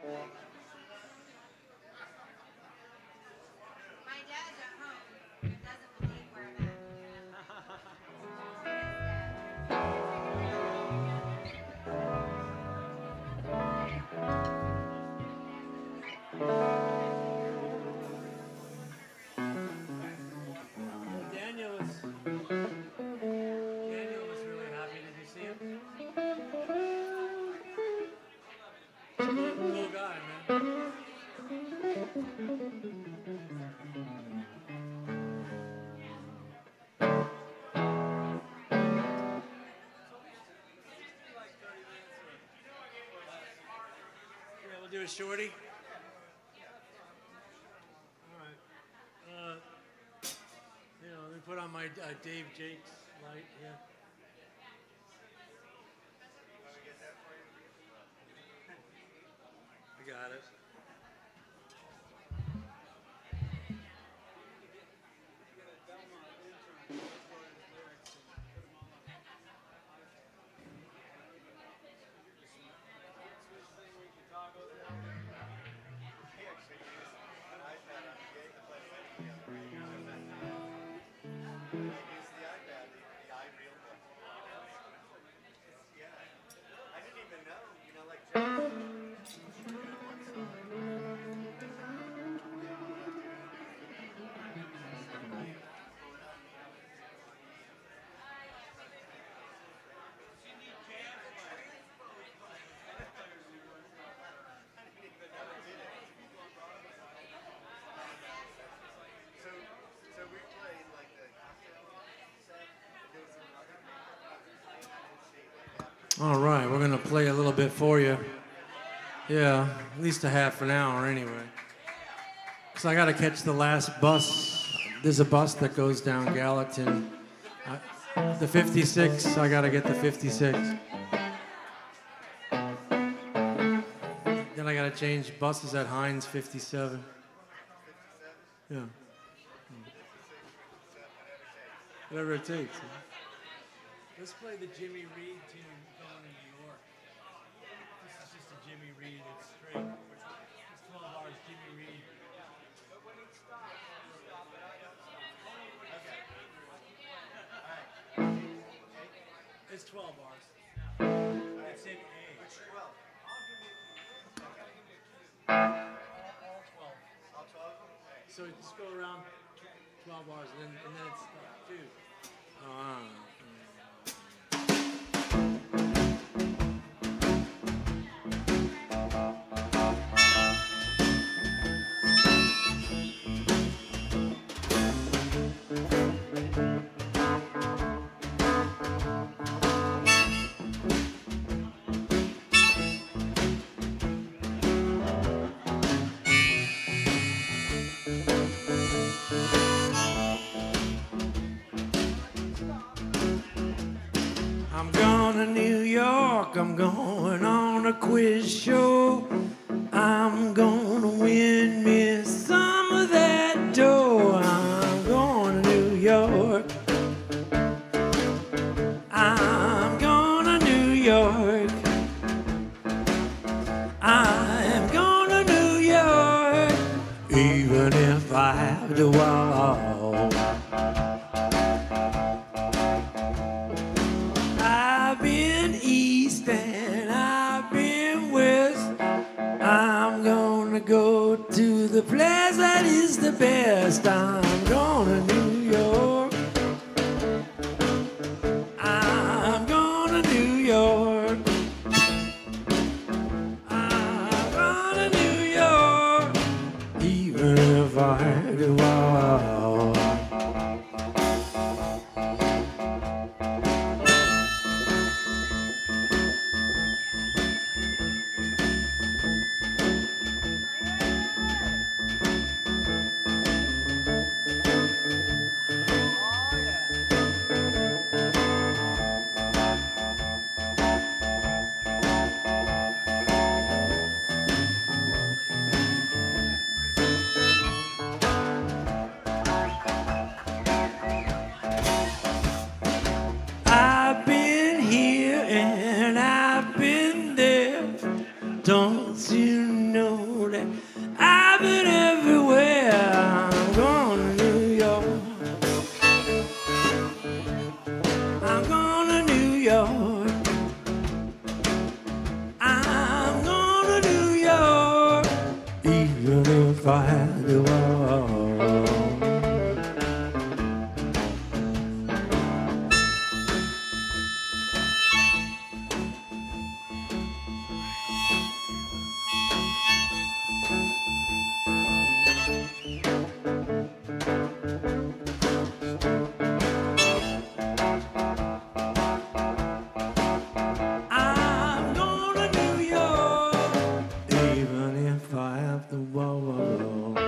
My dad's at home and doesn't believe where I'm at. Daniel was Daniel was really happy. Did you see him? Cool, cool guy, man. Yeah, we'll do a shorty. All right. Uh, you know, let me put on my uh, Dave Jakes light here. I got it. All right, we're gonna play a little bit for you. Yeah, at least a half an hour anyway. So I gotta catch the last bus. There's a bus that goes down Gallatin. I, the fifty-six, I gotta get the fifty-six. Then I gotta change buses at Heinz fifty-seven. Yeah. Whatever it takes. Let's play the Jimmy Reed tune. This is just a Jimmy Reed, it's straight. It's twelve hours Jimmy Reed. It's twelve bars. It's in A. Which twelve? All twelve. All twelve? So just go around twelve bars and then, and then it's two. Oh, I don't know. I'm going on a quiz show. I'm gonna win me some of that dough. I'm going to New York. I'm going to New York. I'm going to New York. Even if I have to walk. I've been east and I've been west. I'm gonna go to the place that is the best. I'm going to New York. I'm going to New York. I'm going to New York. Even if I had to walk. I'm going to New York, even if I have to walk.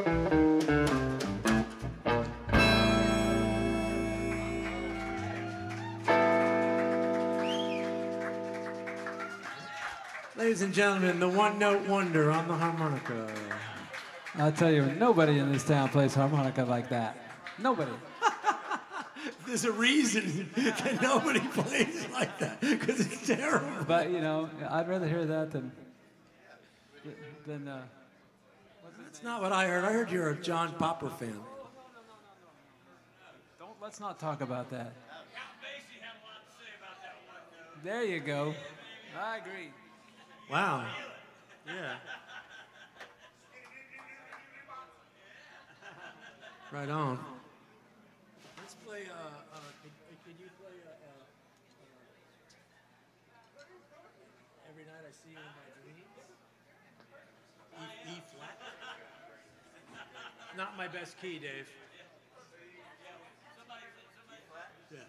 Ladies and gentlemen, the one-note wonder on the harmonica. I'll tell you, nobody in this town plays harmonica like that. Nobody. There's a reason that nobody plays like that, because it's terrible. But, you know, I'd rather hear that than, than uh, That's not what I heard. I heard you're a John Popper fan. don't, let's not talk about that. There you go. I agree. Wow. Yeah. Right on. Let's play, uh, uh, could, could you play, uh, uh, uh, Every Night I See You in My Dreams? E, E flat? Not my best key, Dave. Yeah.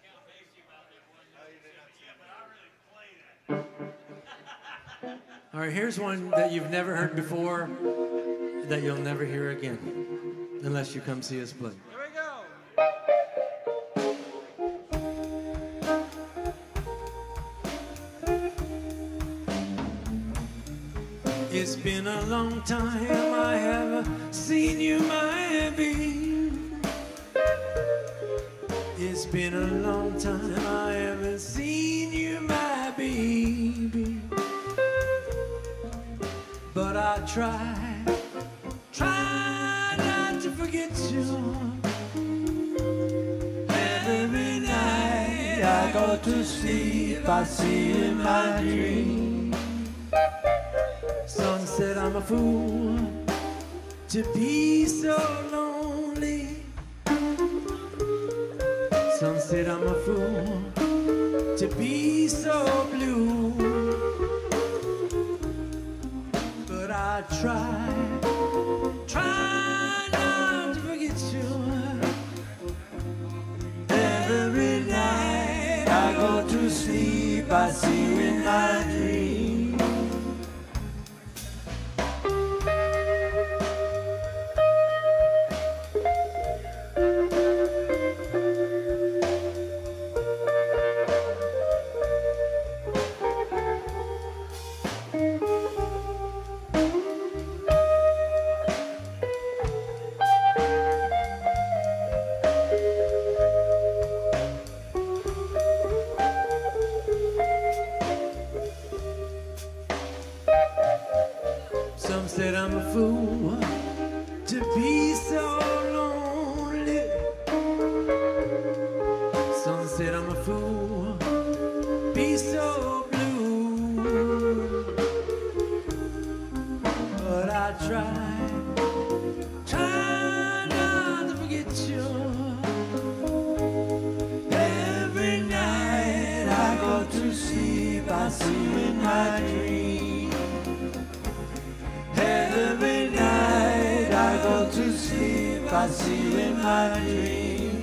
All right, here's one that you've never heard before that you'll never hear again, unless you come see us play. Here we go. It's been a long time I haven't seen you, my baby. It's been a long time I haven't seen you, my baby. But I try, try not to forget you. Every night I go to sleep, I see you in my dream. Some said I'm a fool to be so lonely. Some said I'm a fool to be so blue. But I try, try not to forget you. Every night I go to sleep, I see you in my dream. Some said I'm a fool to be so lonely. Some said I'm a fool, be so blue. But I try, try not to forget you. Every night I go to sleep, I see you in my dream. Every night I go to sleep, I see you in my dream.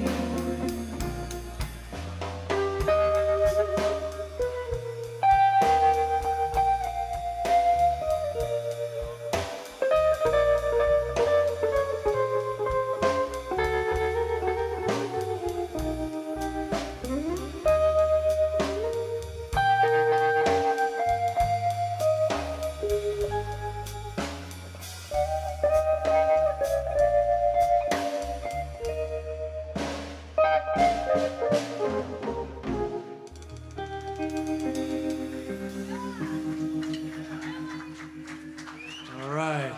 All right.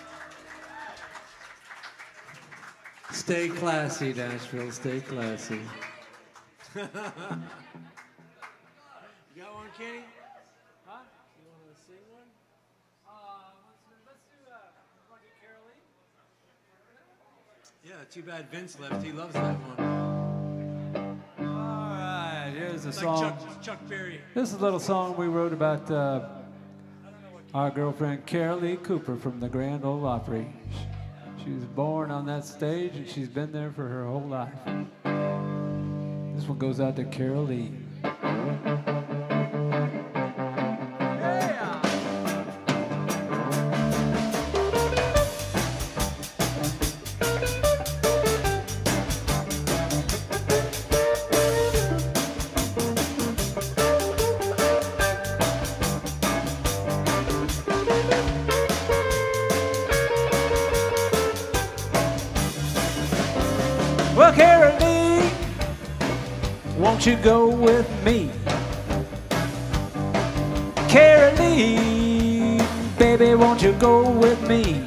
Stay classy, Nashville. Stay classy. You got one, Kenny? Huh? You want to sing one? Uh, let's, let's do, uh, want to do Caroline? Yeah, too bad Vince left. He loves that one. All right, here's a Like song. Chuck, Chuck Berry. This is a little song we wrote about uh, our girlfriend Carol Lee Cooper from the Grand Ole Opry. She was born on that stage and she's been there for her whole life. This one goes out to Carol Lee. Well, Carol Lee, won't you go with me? Carol Lee, baby, won't you go with me?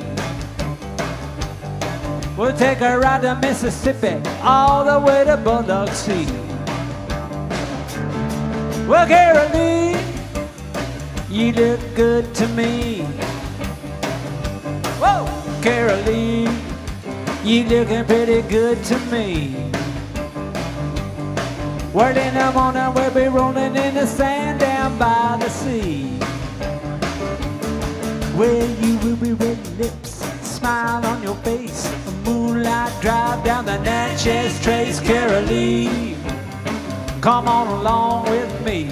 We'll take a ride to Mississippi, all the way to Biloxi. Well, Carol Lee, you look good to me. Whoa, Carol Lee, you looking pretty good to me. Well, in the morning we'll be rolling in the sand down by the sea. Well, you will be red lips, smile on your face, a moonlight drive down the Natchez Trace. Carol Lee, come on along with me.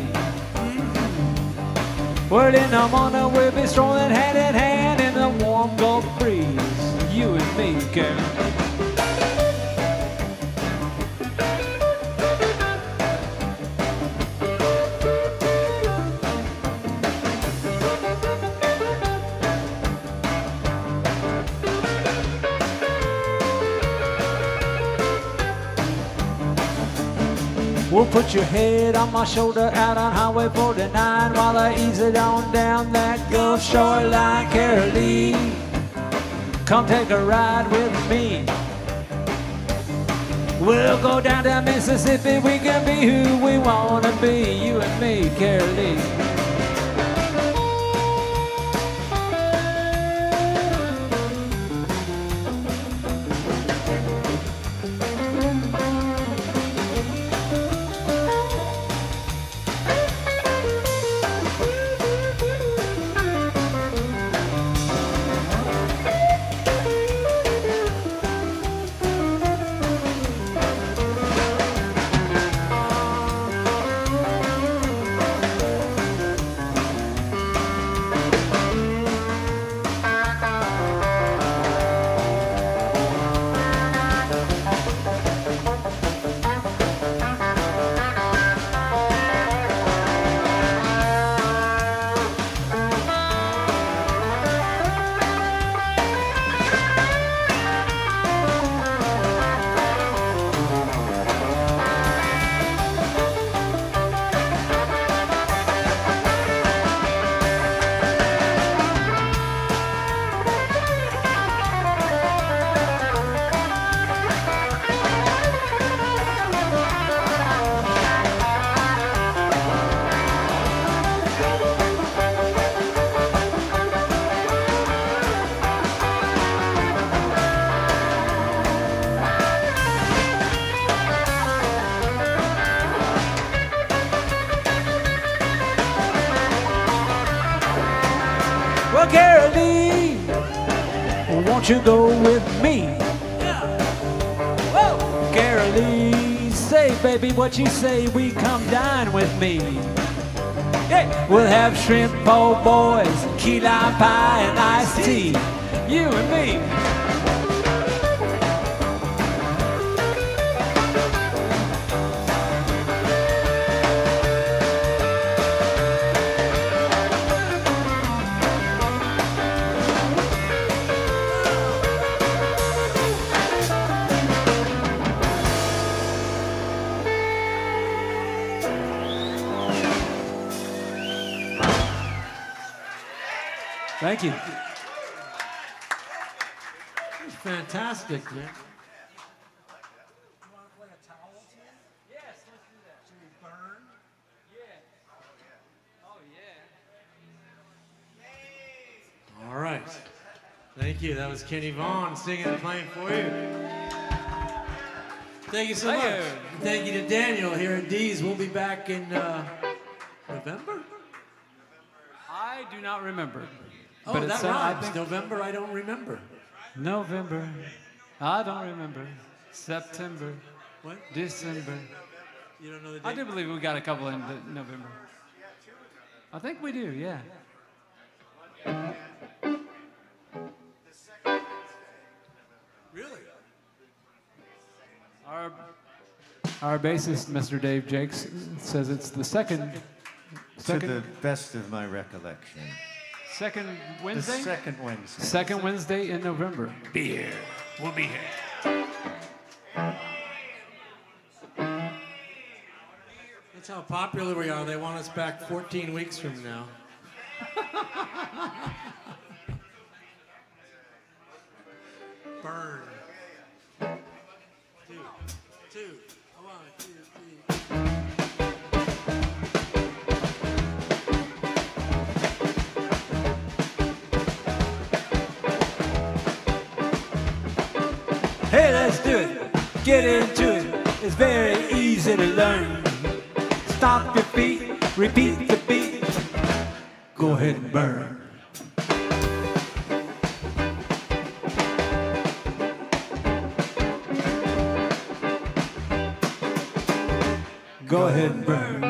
Well, in the morning we'll be strolling hand in hand in the warm Gulf breeze. You and me, Carol. We'll put your head on my shoulder out on Highway forty-nine while I ease it on down that Gulf shoreline. Carol Lee, come take a ride with me. We'll go down to Mississippi, we can be who we want to be, you and me, Carol Lee. Well, Carol Lee, won't you go with me? Whoa, Carol Lee, say, baby, what you say? We come dine with me. Yeah, we'll have shrimp po' boys, key lime pie, and iced tea. You and me. Thank you. It's fantastic, man. You want to play a towel tune? Yes, let's do that. Should we burn? Yeah. Oh, yeah. All right. Thank you. That was Kenny Vaughn singing and playing for you. Thank you so Thank much. you. Thank you to Daniel here at D's. We'll be back in uh, November? I do not remember. Oh, But that it's, uh, I rhymes. think- November, I don't remember. November. I don't remember. September. What? December. You don't know the date? I do believe we got a couple in the- November. I think we do, yeah. Really? Our, our bassist, Mister Dave Jakes, says it's the second, To second, the best of my recollection. second The Wednesday? second Wednesday. Second Wednesday in November. Be here. We'll be here. That's how popular we are. They want us back fourteen weeks from now. Burn. Two, two, one, two, three. Hey, let's do it. Get into it. It's very easy to learn. Stomp your feet, repeat the beat. Go ahead and burn. Go ahead and burn.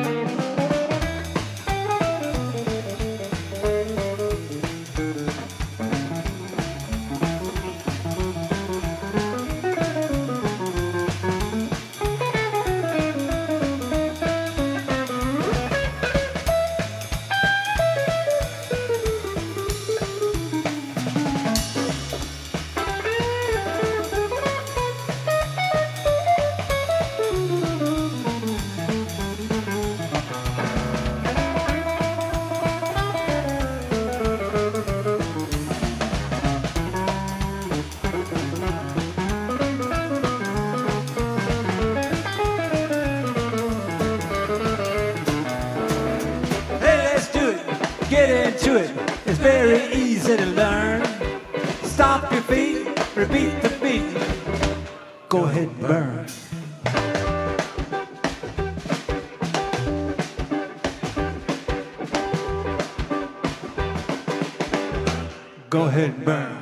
Hey, let's do it. Get into it. It's very easy to learn. Stomp your feet, repeat the beat. Go ahead and burn. Go ahead and burn.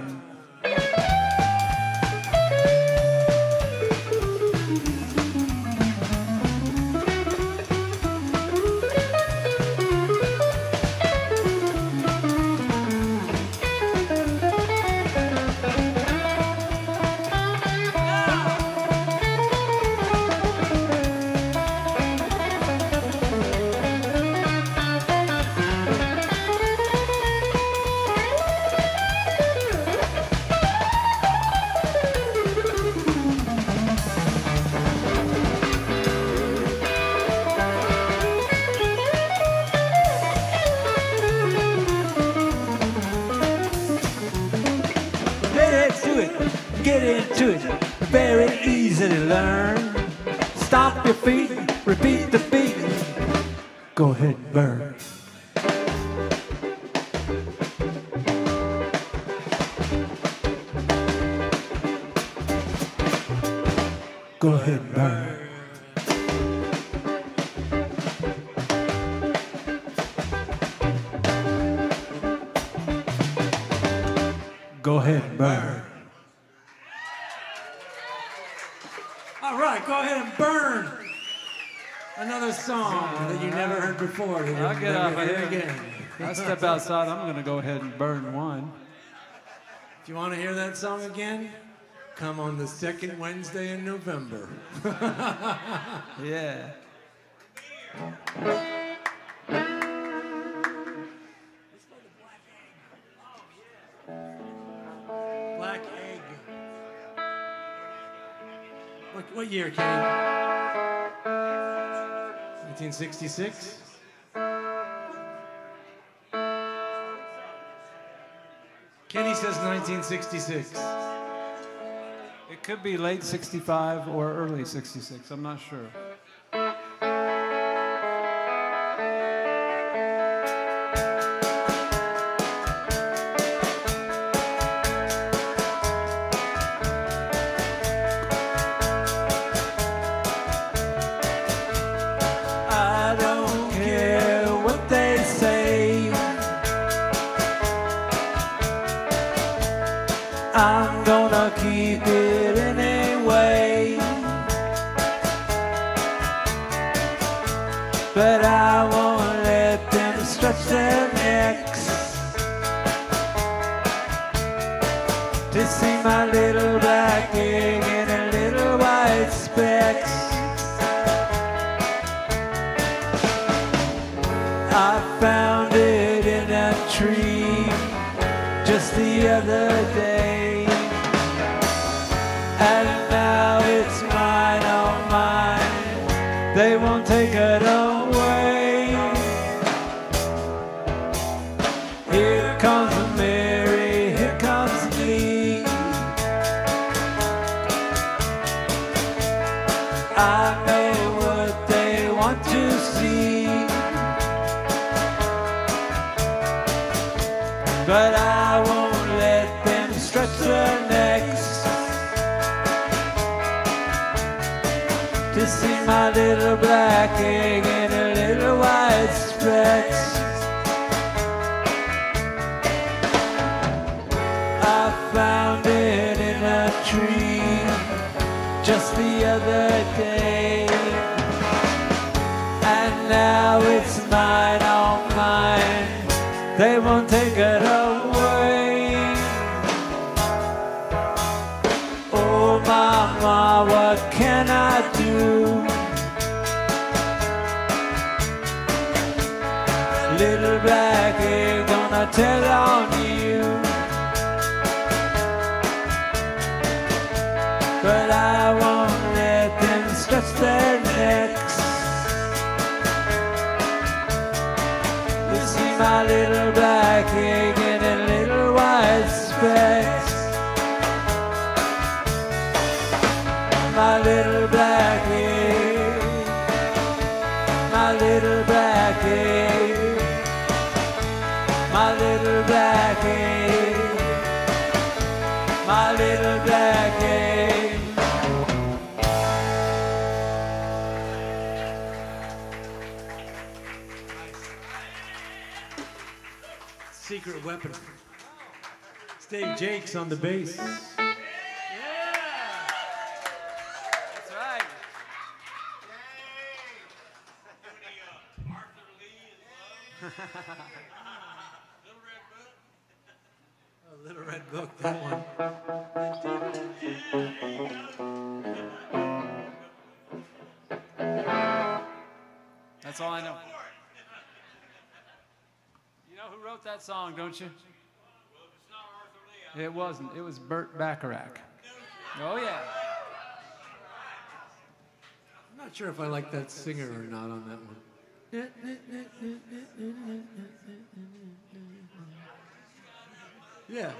Hey, let's do it. Get into it. Very easy to learn. Stomp your feet, repeat the beat. Go ahead and burn. Go ahead and burn. Go ahead and burn. All right, go ahead and burn. Another song that you never heard before. That you'll I'll get never out hear here. again. I step outside, I'm going to go ahead and burn one. If you want to hear that song again, come on the second Wednesday in November. Yeah. Black Egg. What, what year, Kenny? nineteen sixty-six? Kenny says nineteen sixty-six. It could be late sixty-five or early sixty-six. I'm not sure. my little black egg and a little white specks. I found it in a tree just the other day, and now it's mine, oh mine. They won't take it away. Here comes Mary, here comes Lee. I know what they want to see, but I won't let them stretch their necks to see my little black egg and a little white specks. I found it in a tree just the other day, and now it's mine, oh mine. They won't take it away. Oh mama, what can I do? Little black egg gonna tell on you, but I won't let them stretch their necks to see my little black egg and a little white specks. My little black egg, my little black egg, my little black egg, my little black egg. Secret weapon. Dave Jakes on the bass. That's right. A Little Red Book, that one. That's all I know. You know who wrote that song, don't you? It wasn't. It was Burt Bacharach. Oh, yeah. I'm not sure if I like that singer or not on that one. Yeah.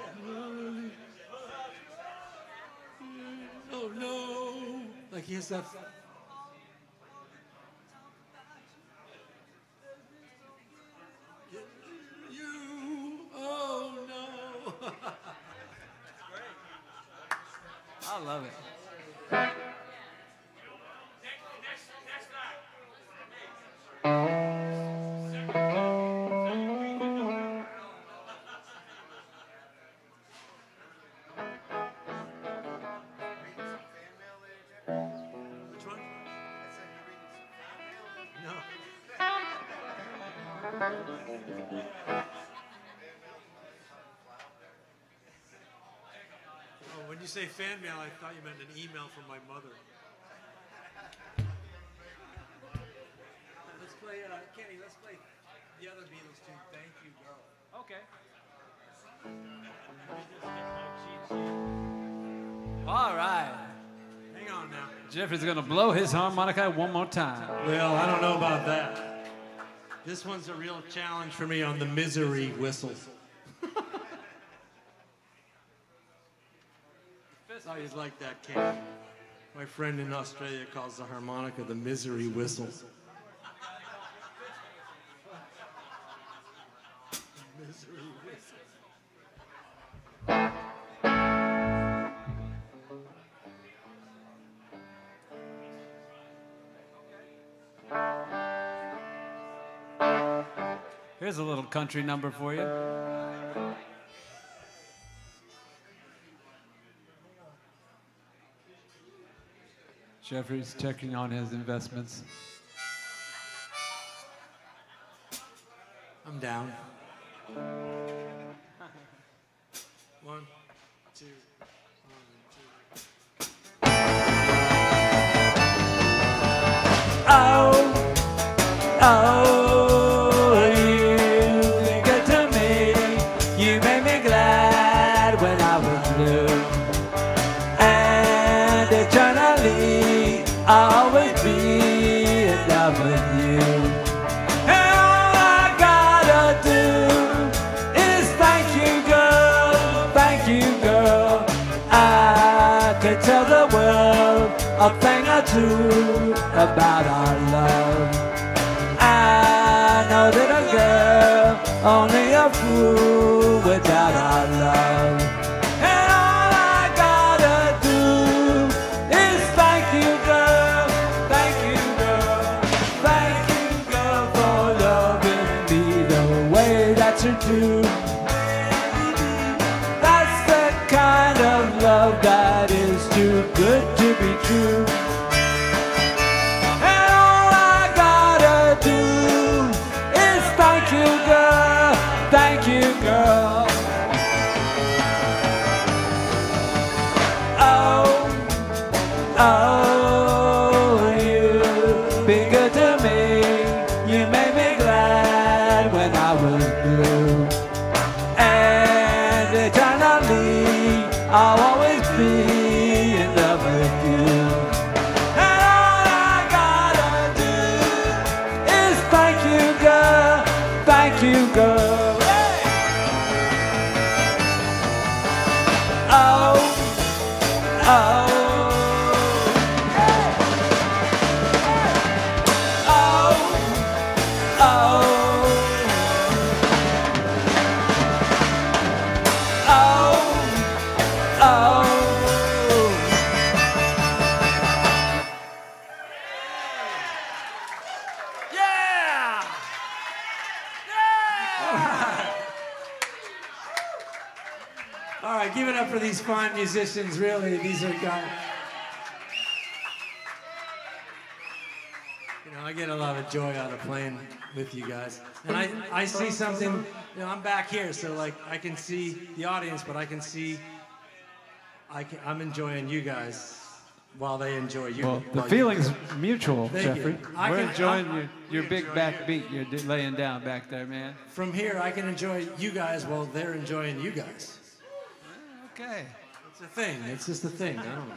Oh no. Like he has that. You. Oh no. I love it. Which one? No. Oh, when you say fan mail, I thought you meant an email from my mother. Let's play, uh, Kenny, let's play the other Beatles tune, Thank You, Girl. Okay. All right. Hang on now. Jeffrey's going to blow his harmonica one more time. Well, I don't know about that. This one's a real challenge for me on the misery whistle. I always like that, Kenny. My friend in Australia calls the harmonica the misery whistle. Misery whistle. Here's a little country number for you. Jeffrey's checking on his investments. I'm down. One, two. Oh, you've been good to me. You made me glad when I was blue. And eternally, I'll always be in love with you. And all I gotta do is thank you, girl. Thank you, girl. I could tell the world a thing or two about our love. I know that a girl, only a fool without our love. And all I gotta do is thank you, girl, thank you, girl, thank you, girl, for loving me the way that you do. That's the kind of love that is too good to be true. And all I gotta do is thank you, girl, thank you, girl. Oh, oh, you've been good to me. You made me glad when I was blue. And eternally, I'll always be in love with you. And all I gotta do is thank you, girl, thank you, girl. Hey! Oh, oh. All right, give it up for these fine musicians. Really, these are guys. You know, I get a lot of joy out of playing with you guys, and I, I see something. You know, I'm back here, so like I can see the audience, but I can see I can, I'm enjoying you guys while they enjoy you. Well, the while feeling's you, mutual, Thank you. Jeffrey. I We're can- enjoying I- your, your we big enjoy back it. beat you're d- laying down back there, man. From here, I can enjoy you guys while they're enjoying you guys. Okay. It's a thing. It's just a thing. I don't know.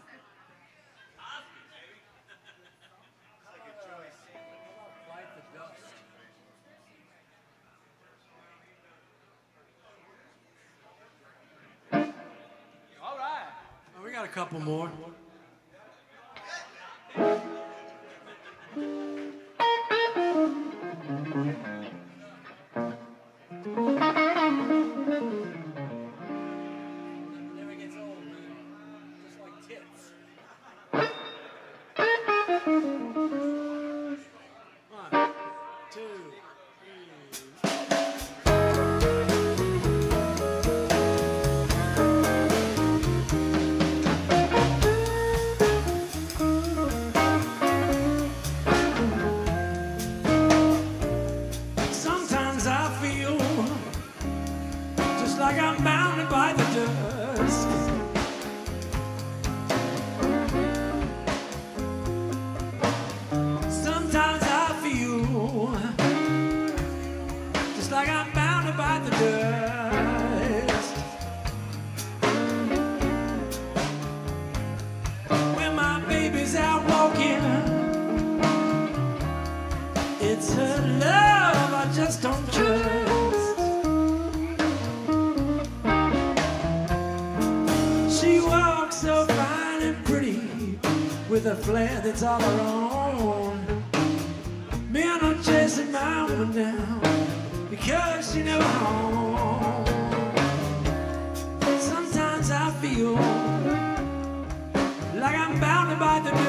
All right. Oh, we got a couple more. Never gets old, man. Just like tits. One, two, three. Sometimes I feel just like I'm bounded by the dust. Sometimes I feel just like I'm bounded by the dust. When my baby's out walking, it's her love I just don't trust. She walks so fine and pretty with a flair that's all her own. Men are chasing my woman down because she never home. Sometimes I feel like I'm bounded by the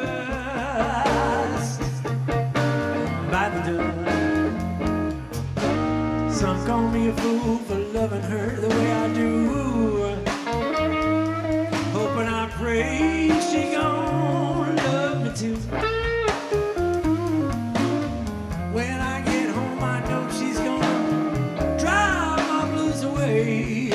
dust. By the dust. Some call me a fool for loving her the way I do. Hoping I pray she gon' love me too. When I get home, I know she's gonna drive my blues away.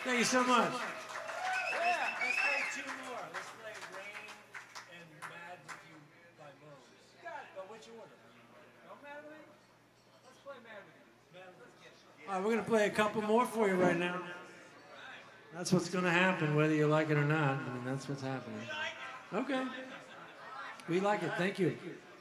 Thank you so much. Let's, let's play two more. Let's play Rain and Mad With You by Moe's. But which order? No Mad With You? Let's play Mad With You. Mad With You. All right, we're going to play a couple more for you right now. That's what's going to happen, whether you like it or not. I mean, that's what's happening. Okay. We like it. Thank you.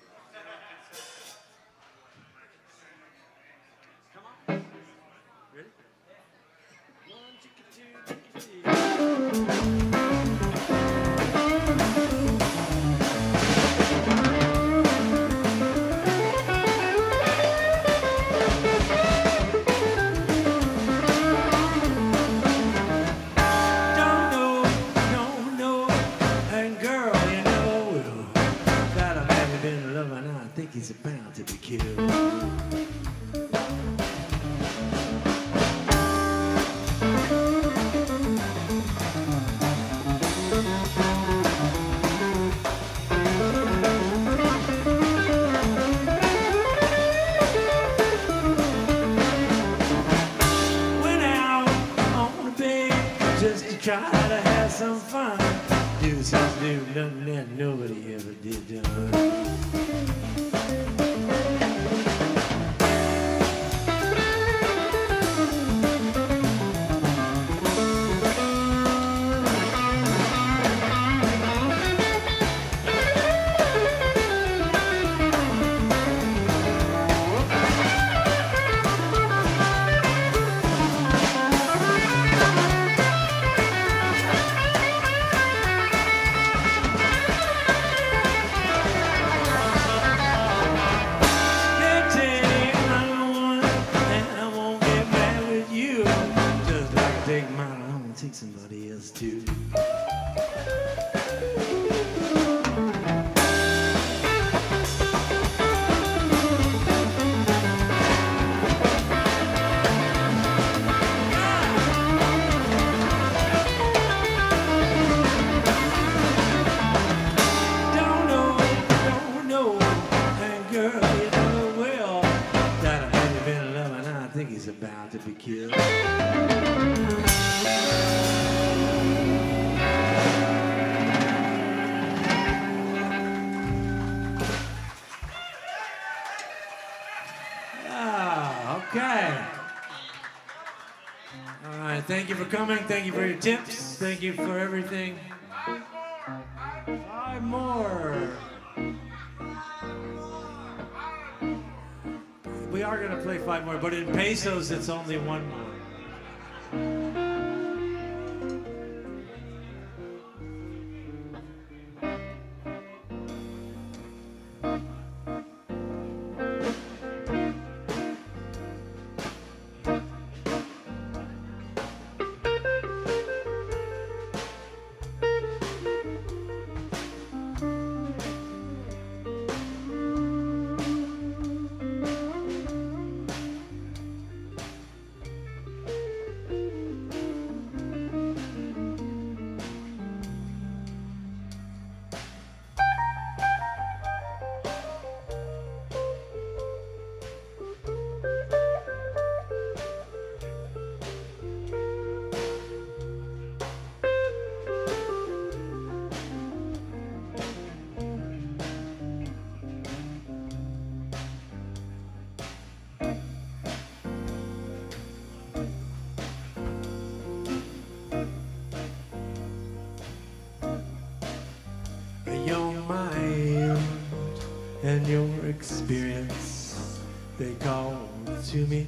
He's about to be killed. Went out on the bed just to try to have some fun. Do something new, nothing that nobody ever did done. Take somebody else too. Don't know, don't know, and girl, you know well that I have been loving. I think he's about to be killed. Okay. All right, thank you for coming. Thank you for your tips. Thank you for everything. Five more. We are going to play five more, but in pesos, it's only one more. Your mind and your experience, they call to me.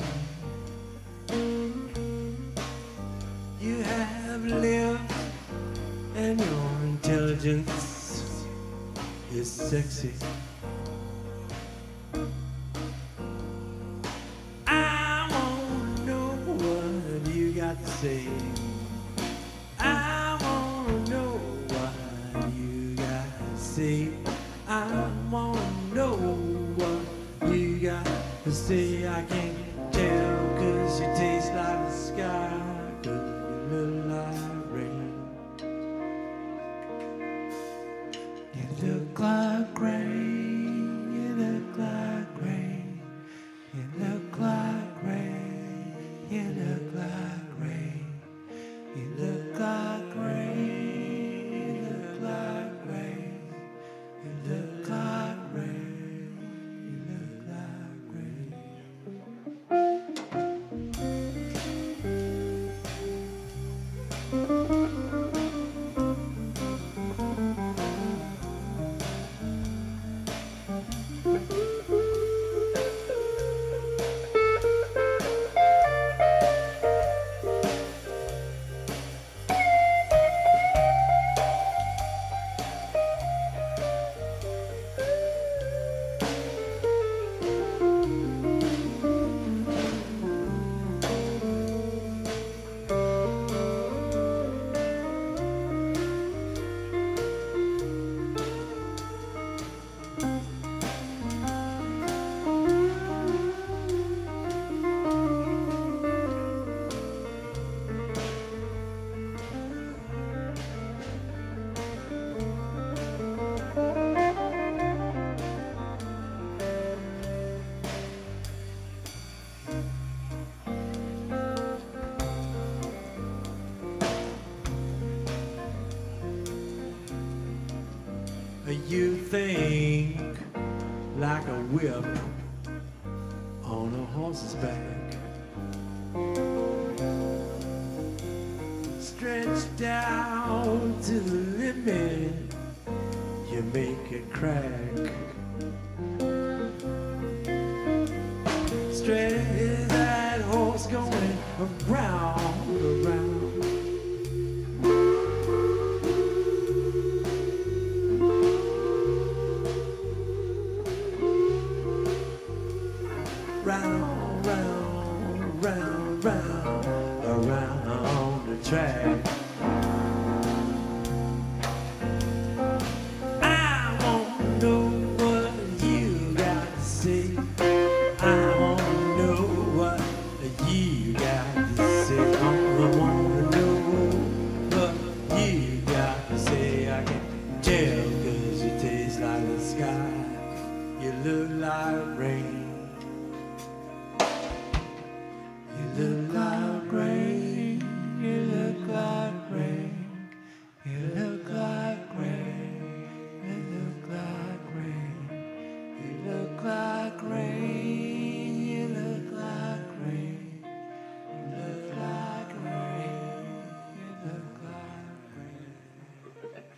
You have lived and your intelligence is sexy. I want to know what you got to say. I want to know what you got to say. I want to know what you got to say. I can't tell 'cause you taste like the sky, 'cause you look like rain. You look like rain, you look like rain, you look like rain, you look like rain. you think like a whip on a horse's back, stretched out to the limit, you make it crack. Stretch that horse going around, around. Round, round, round, round, around the track. I want to know what you got to say. I want to know what you got to say. I want to know what you got to say. I can tell 'cause you taste like the sky. You look like rain. You look like rain, you look like rain, you look like rain, you look like rain, you look like rain, you look like rain, you look like rain, you look like rain.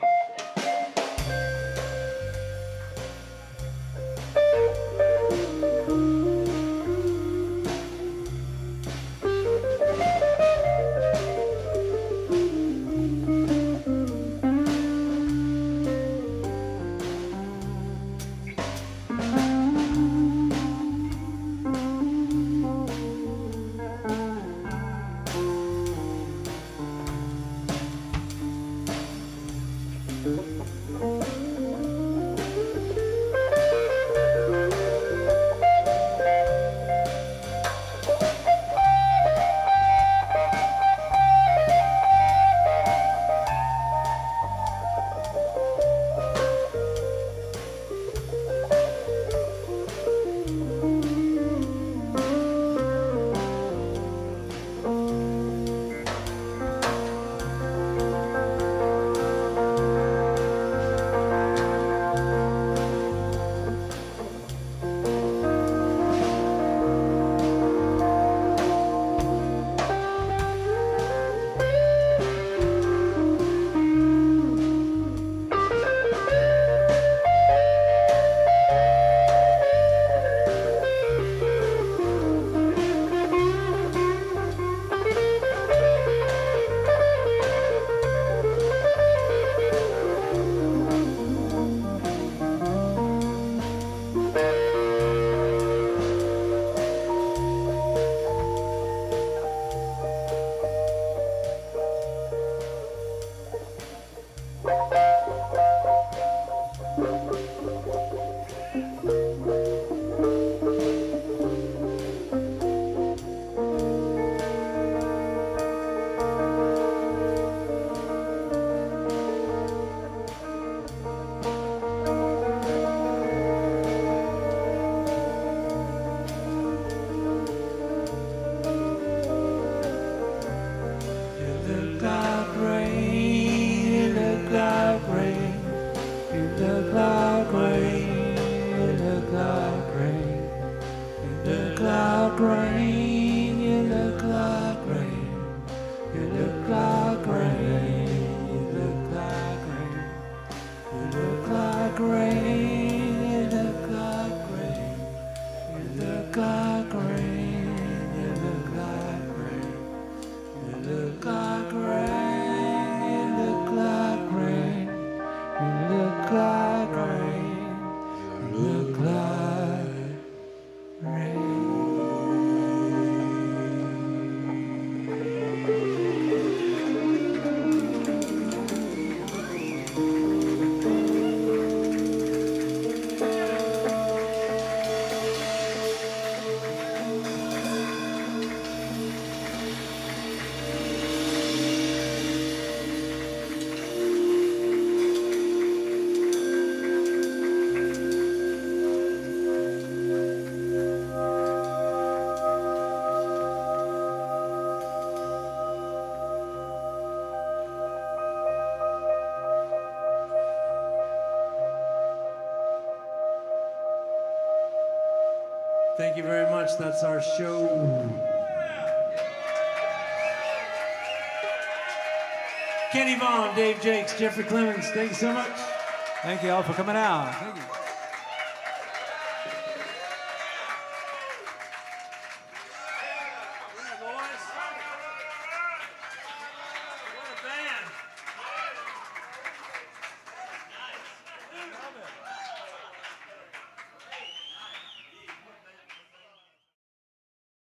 Thank you very much. That's our show. Kenny Vaughn, Dave Jakes, Jeffrey Clemens, thank you so much. Thank you all for coming out. Thank you.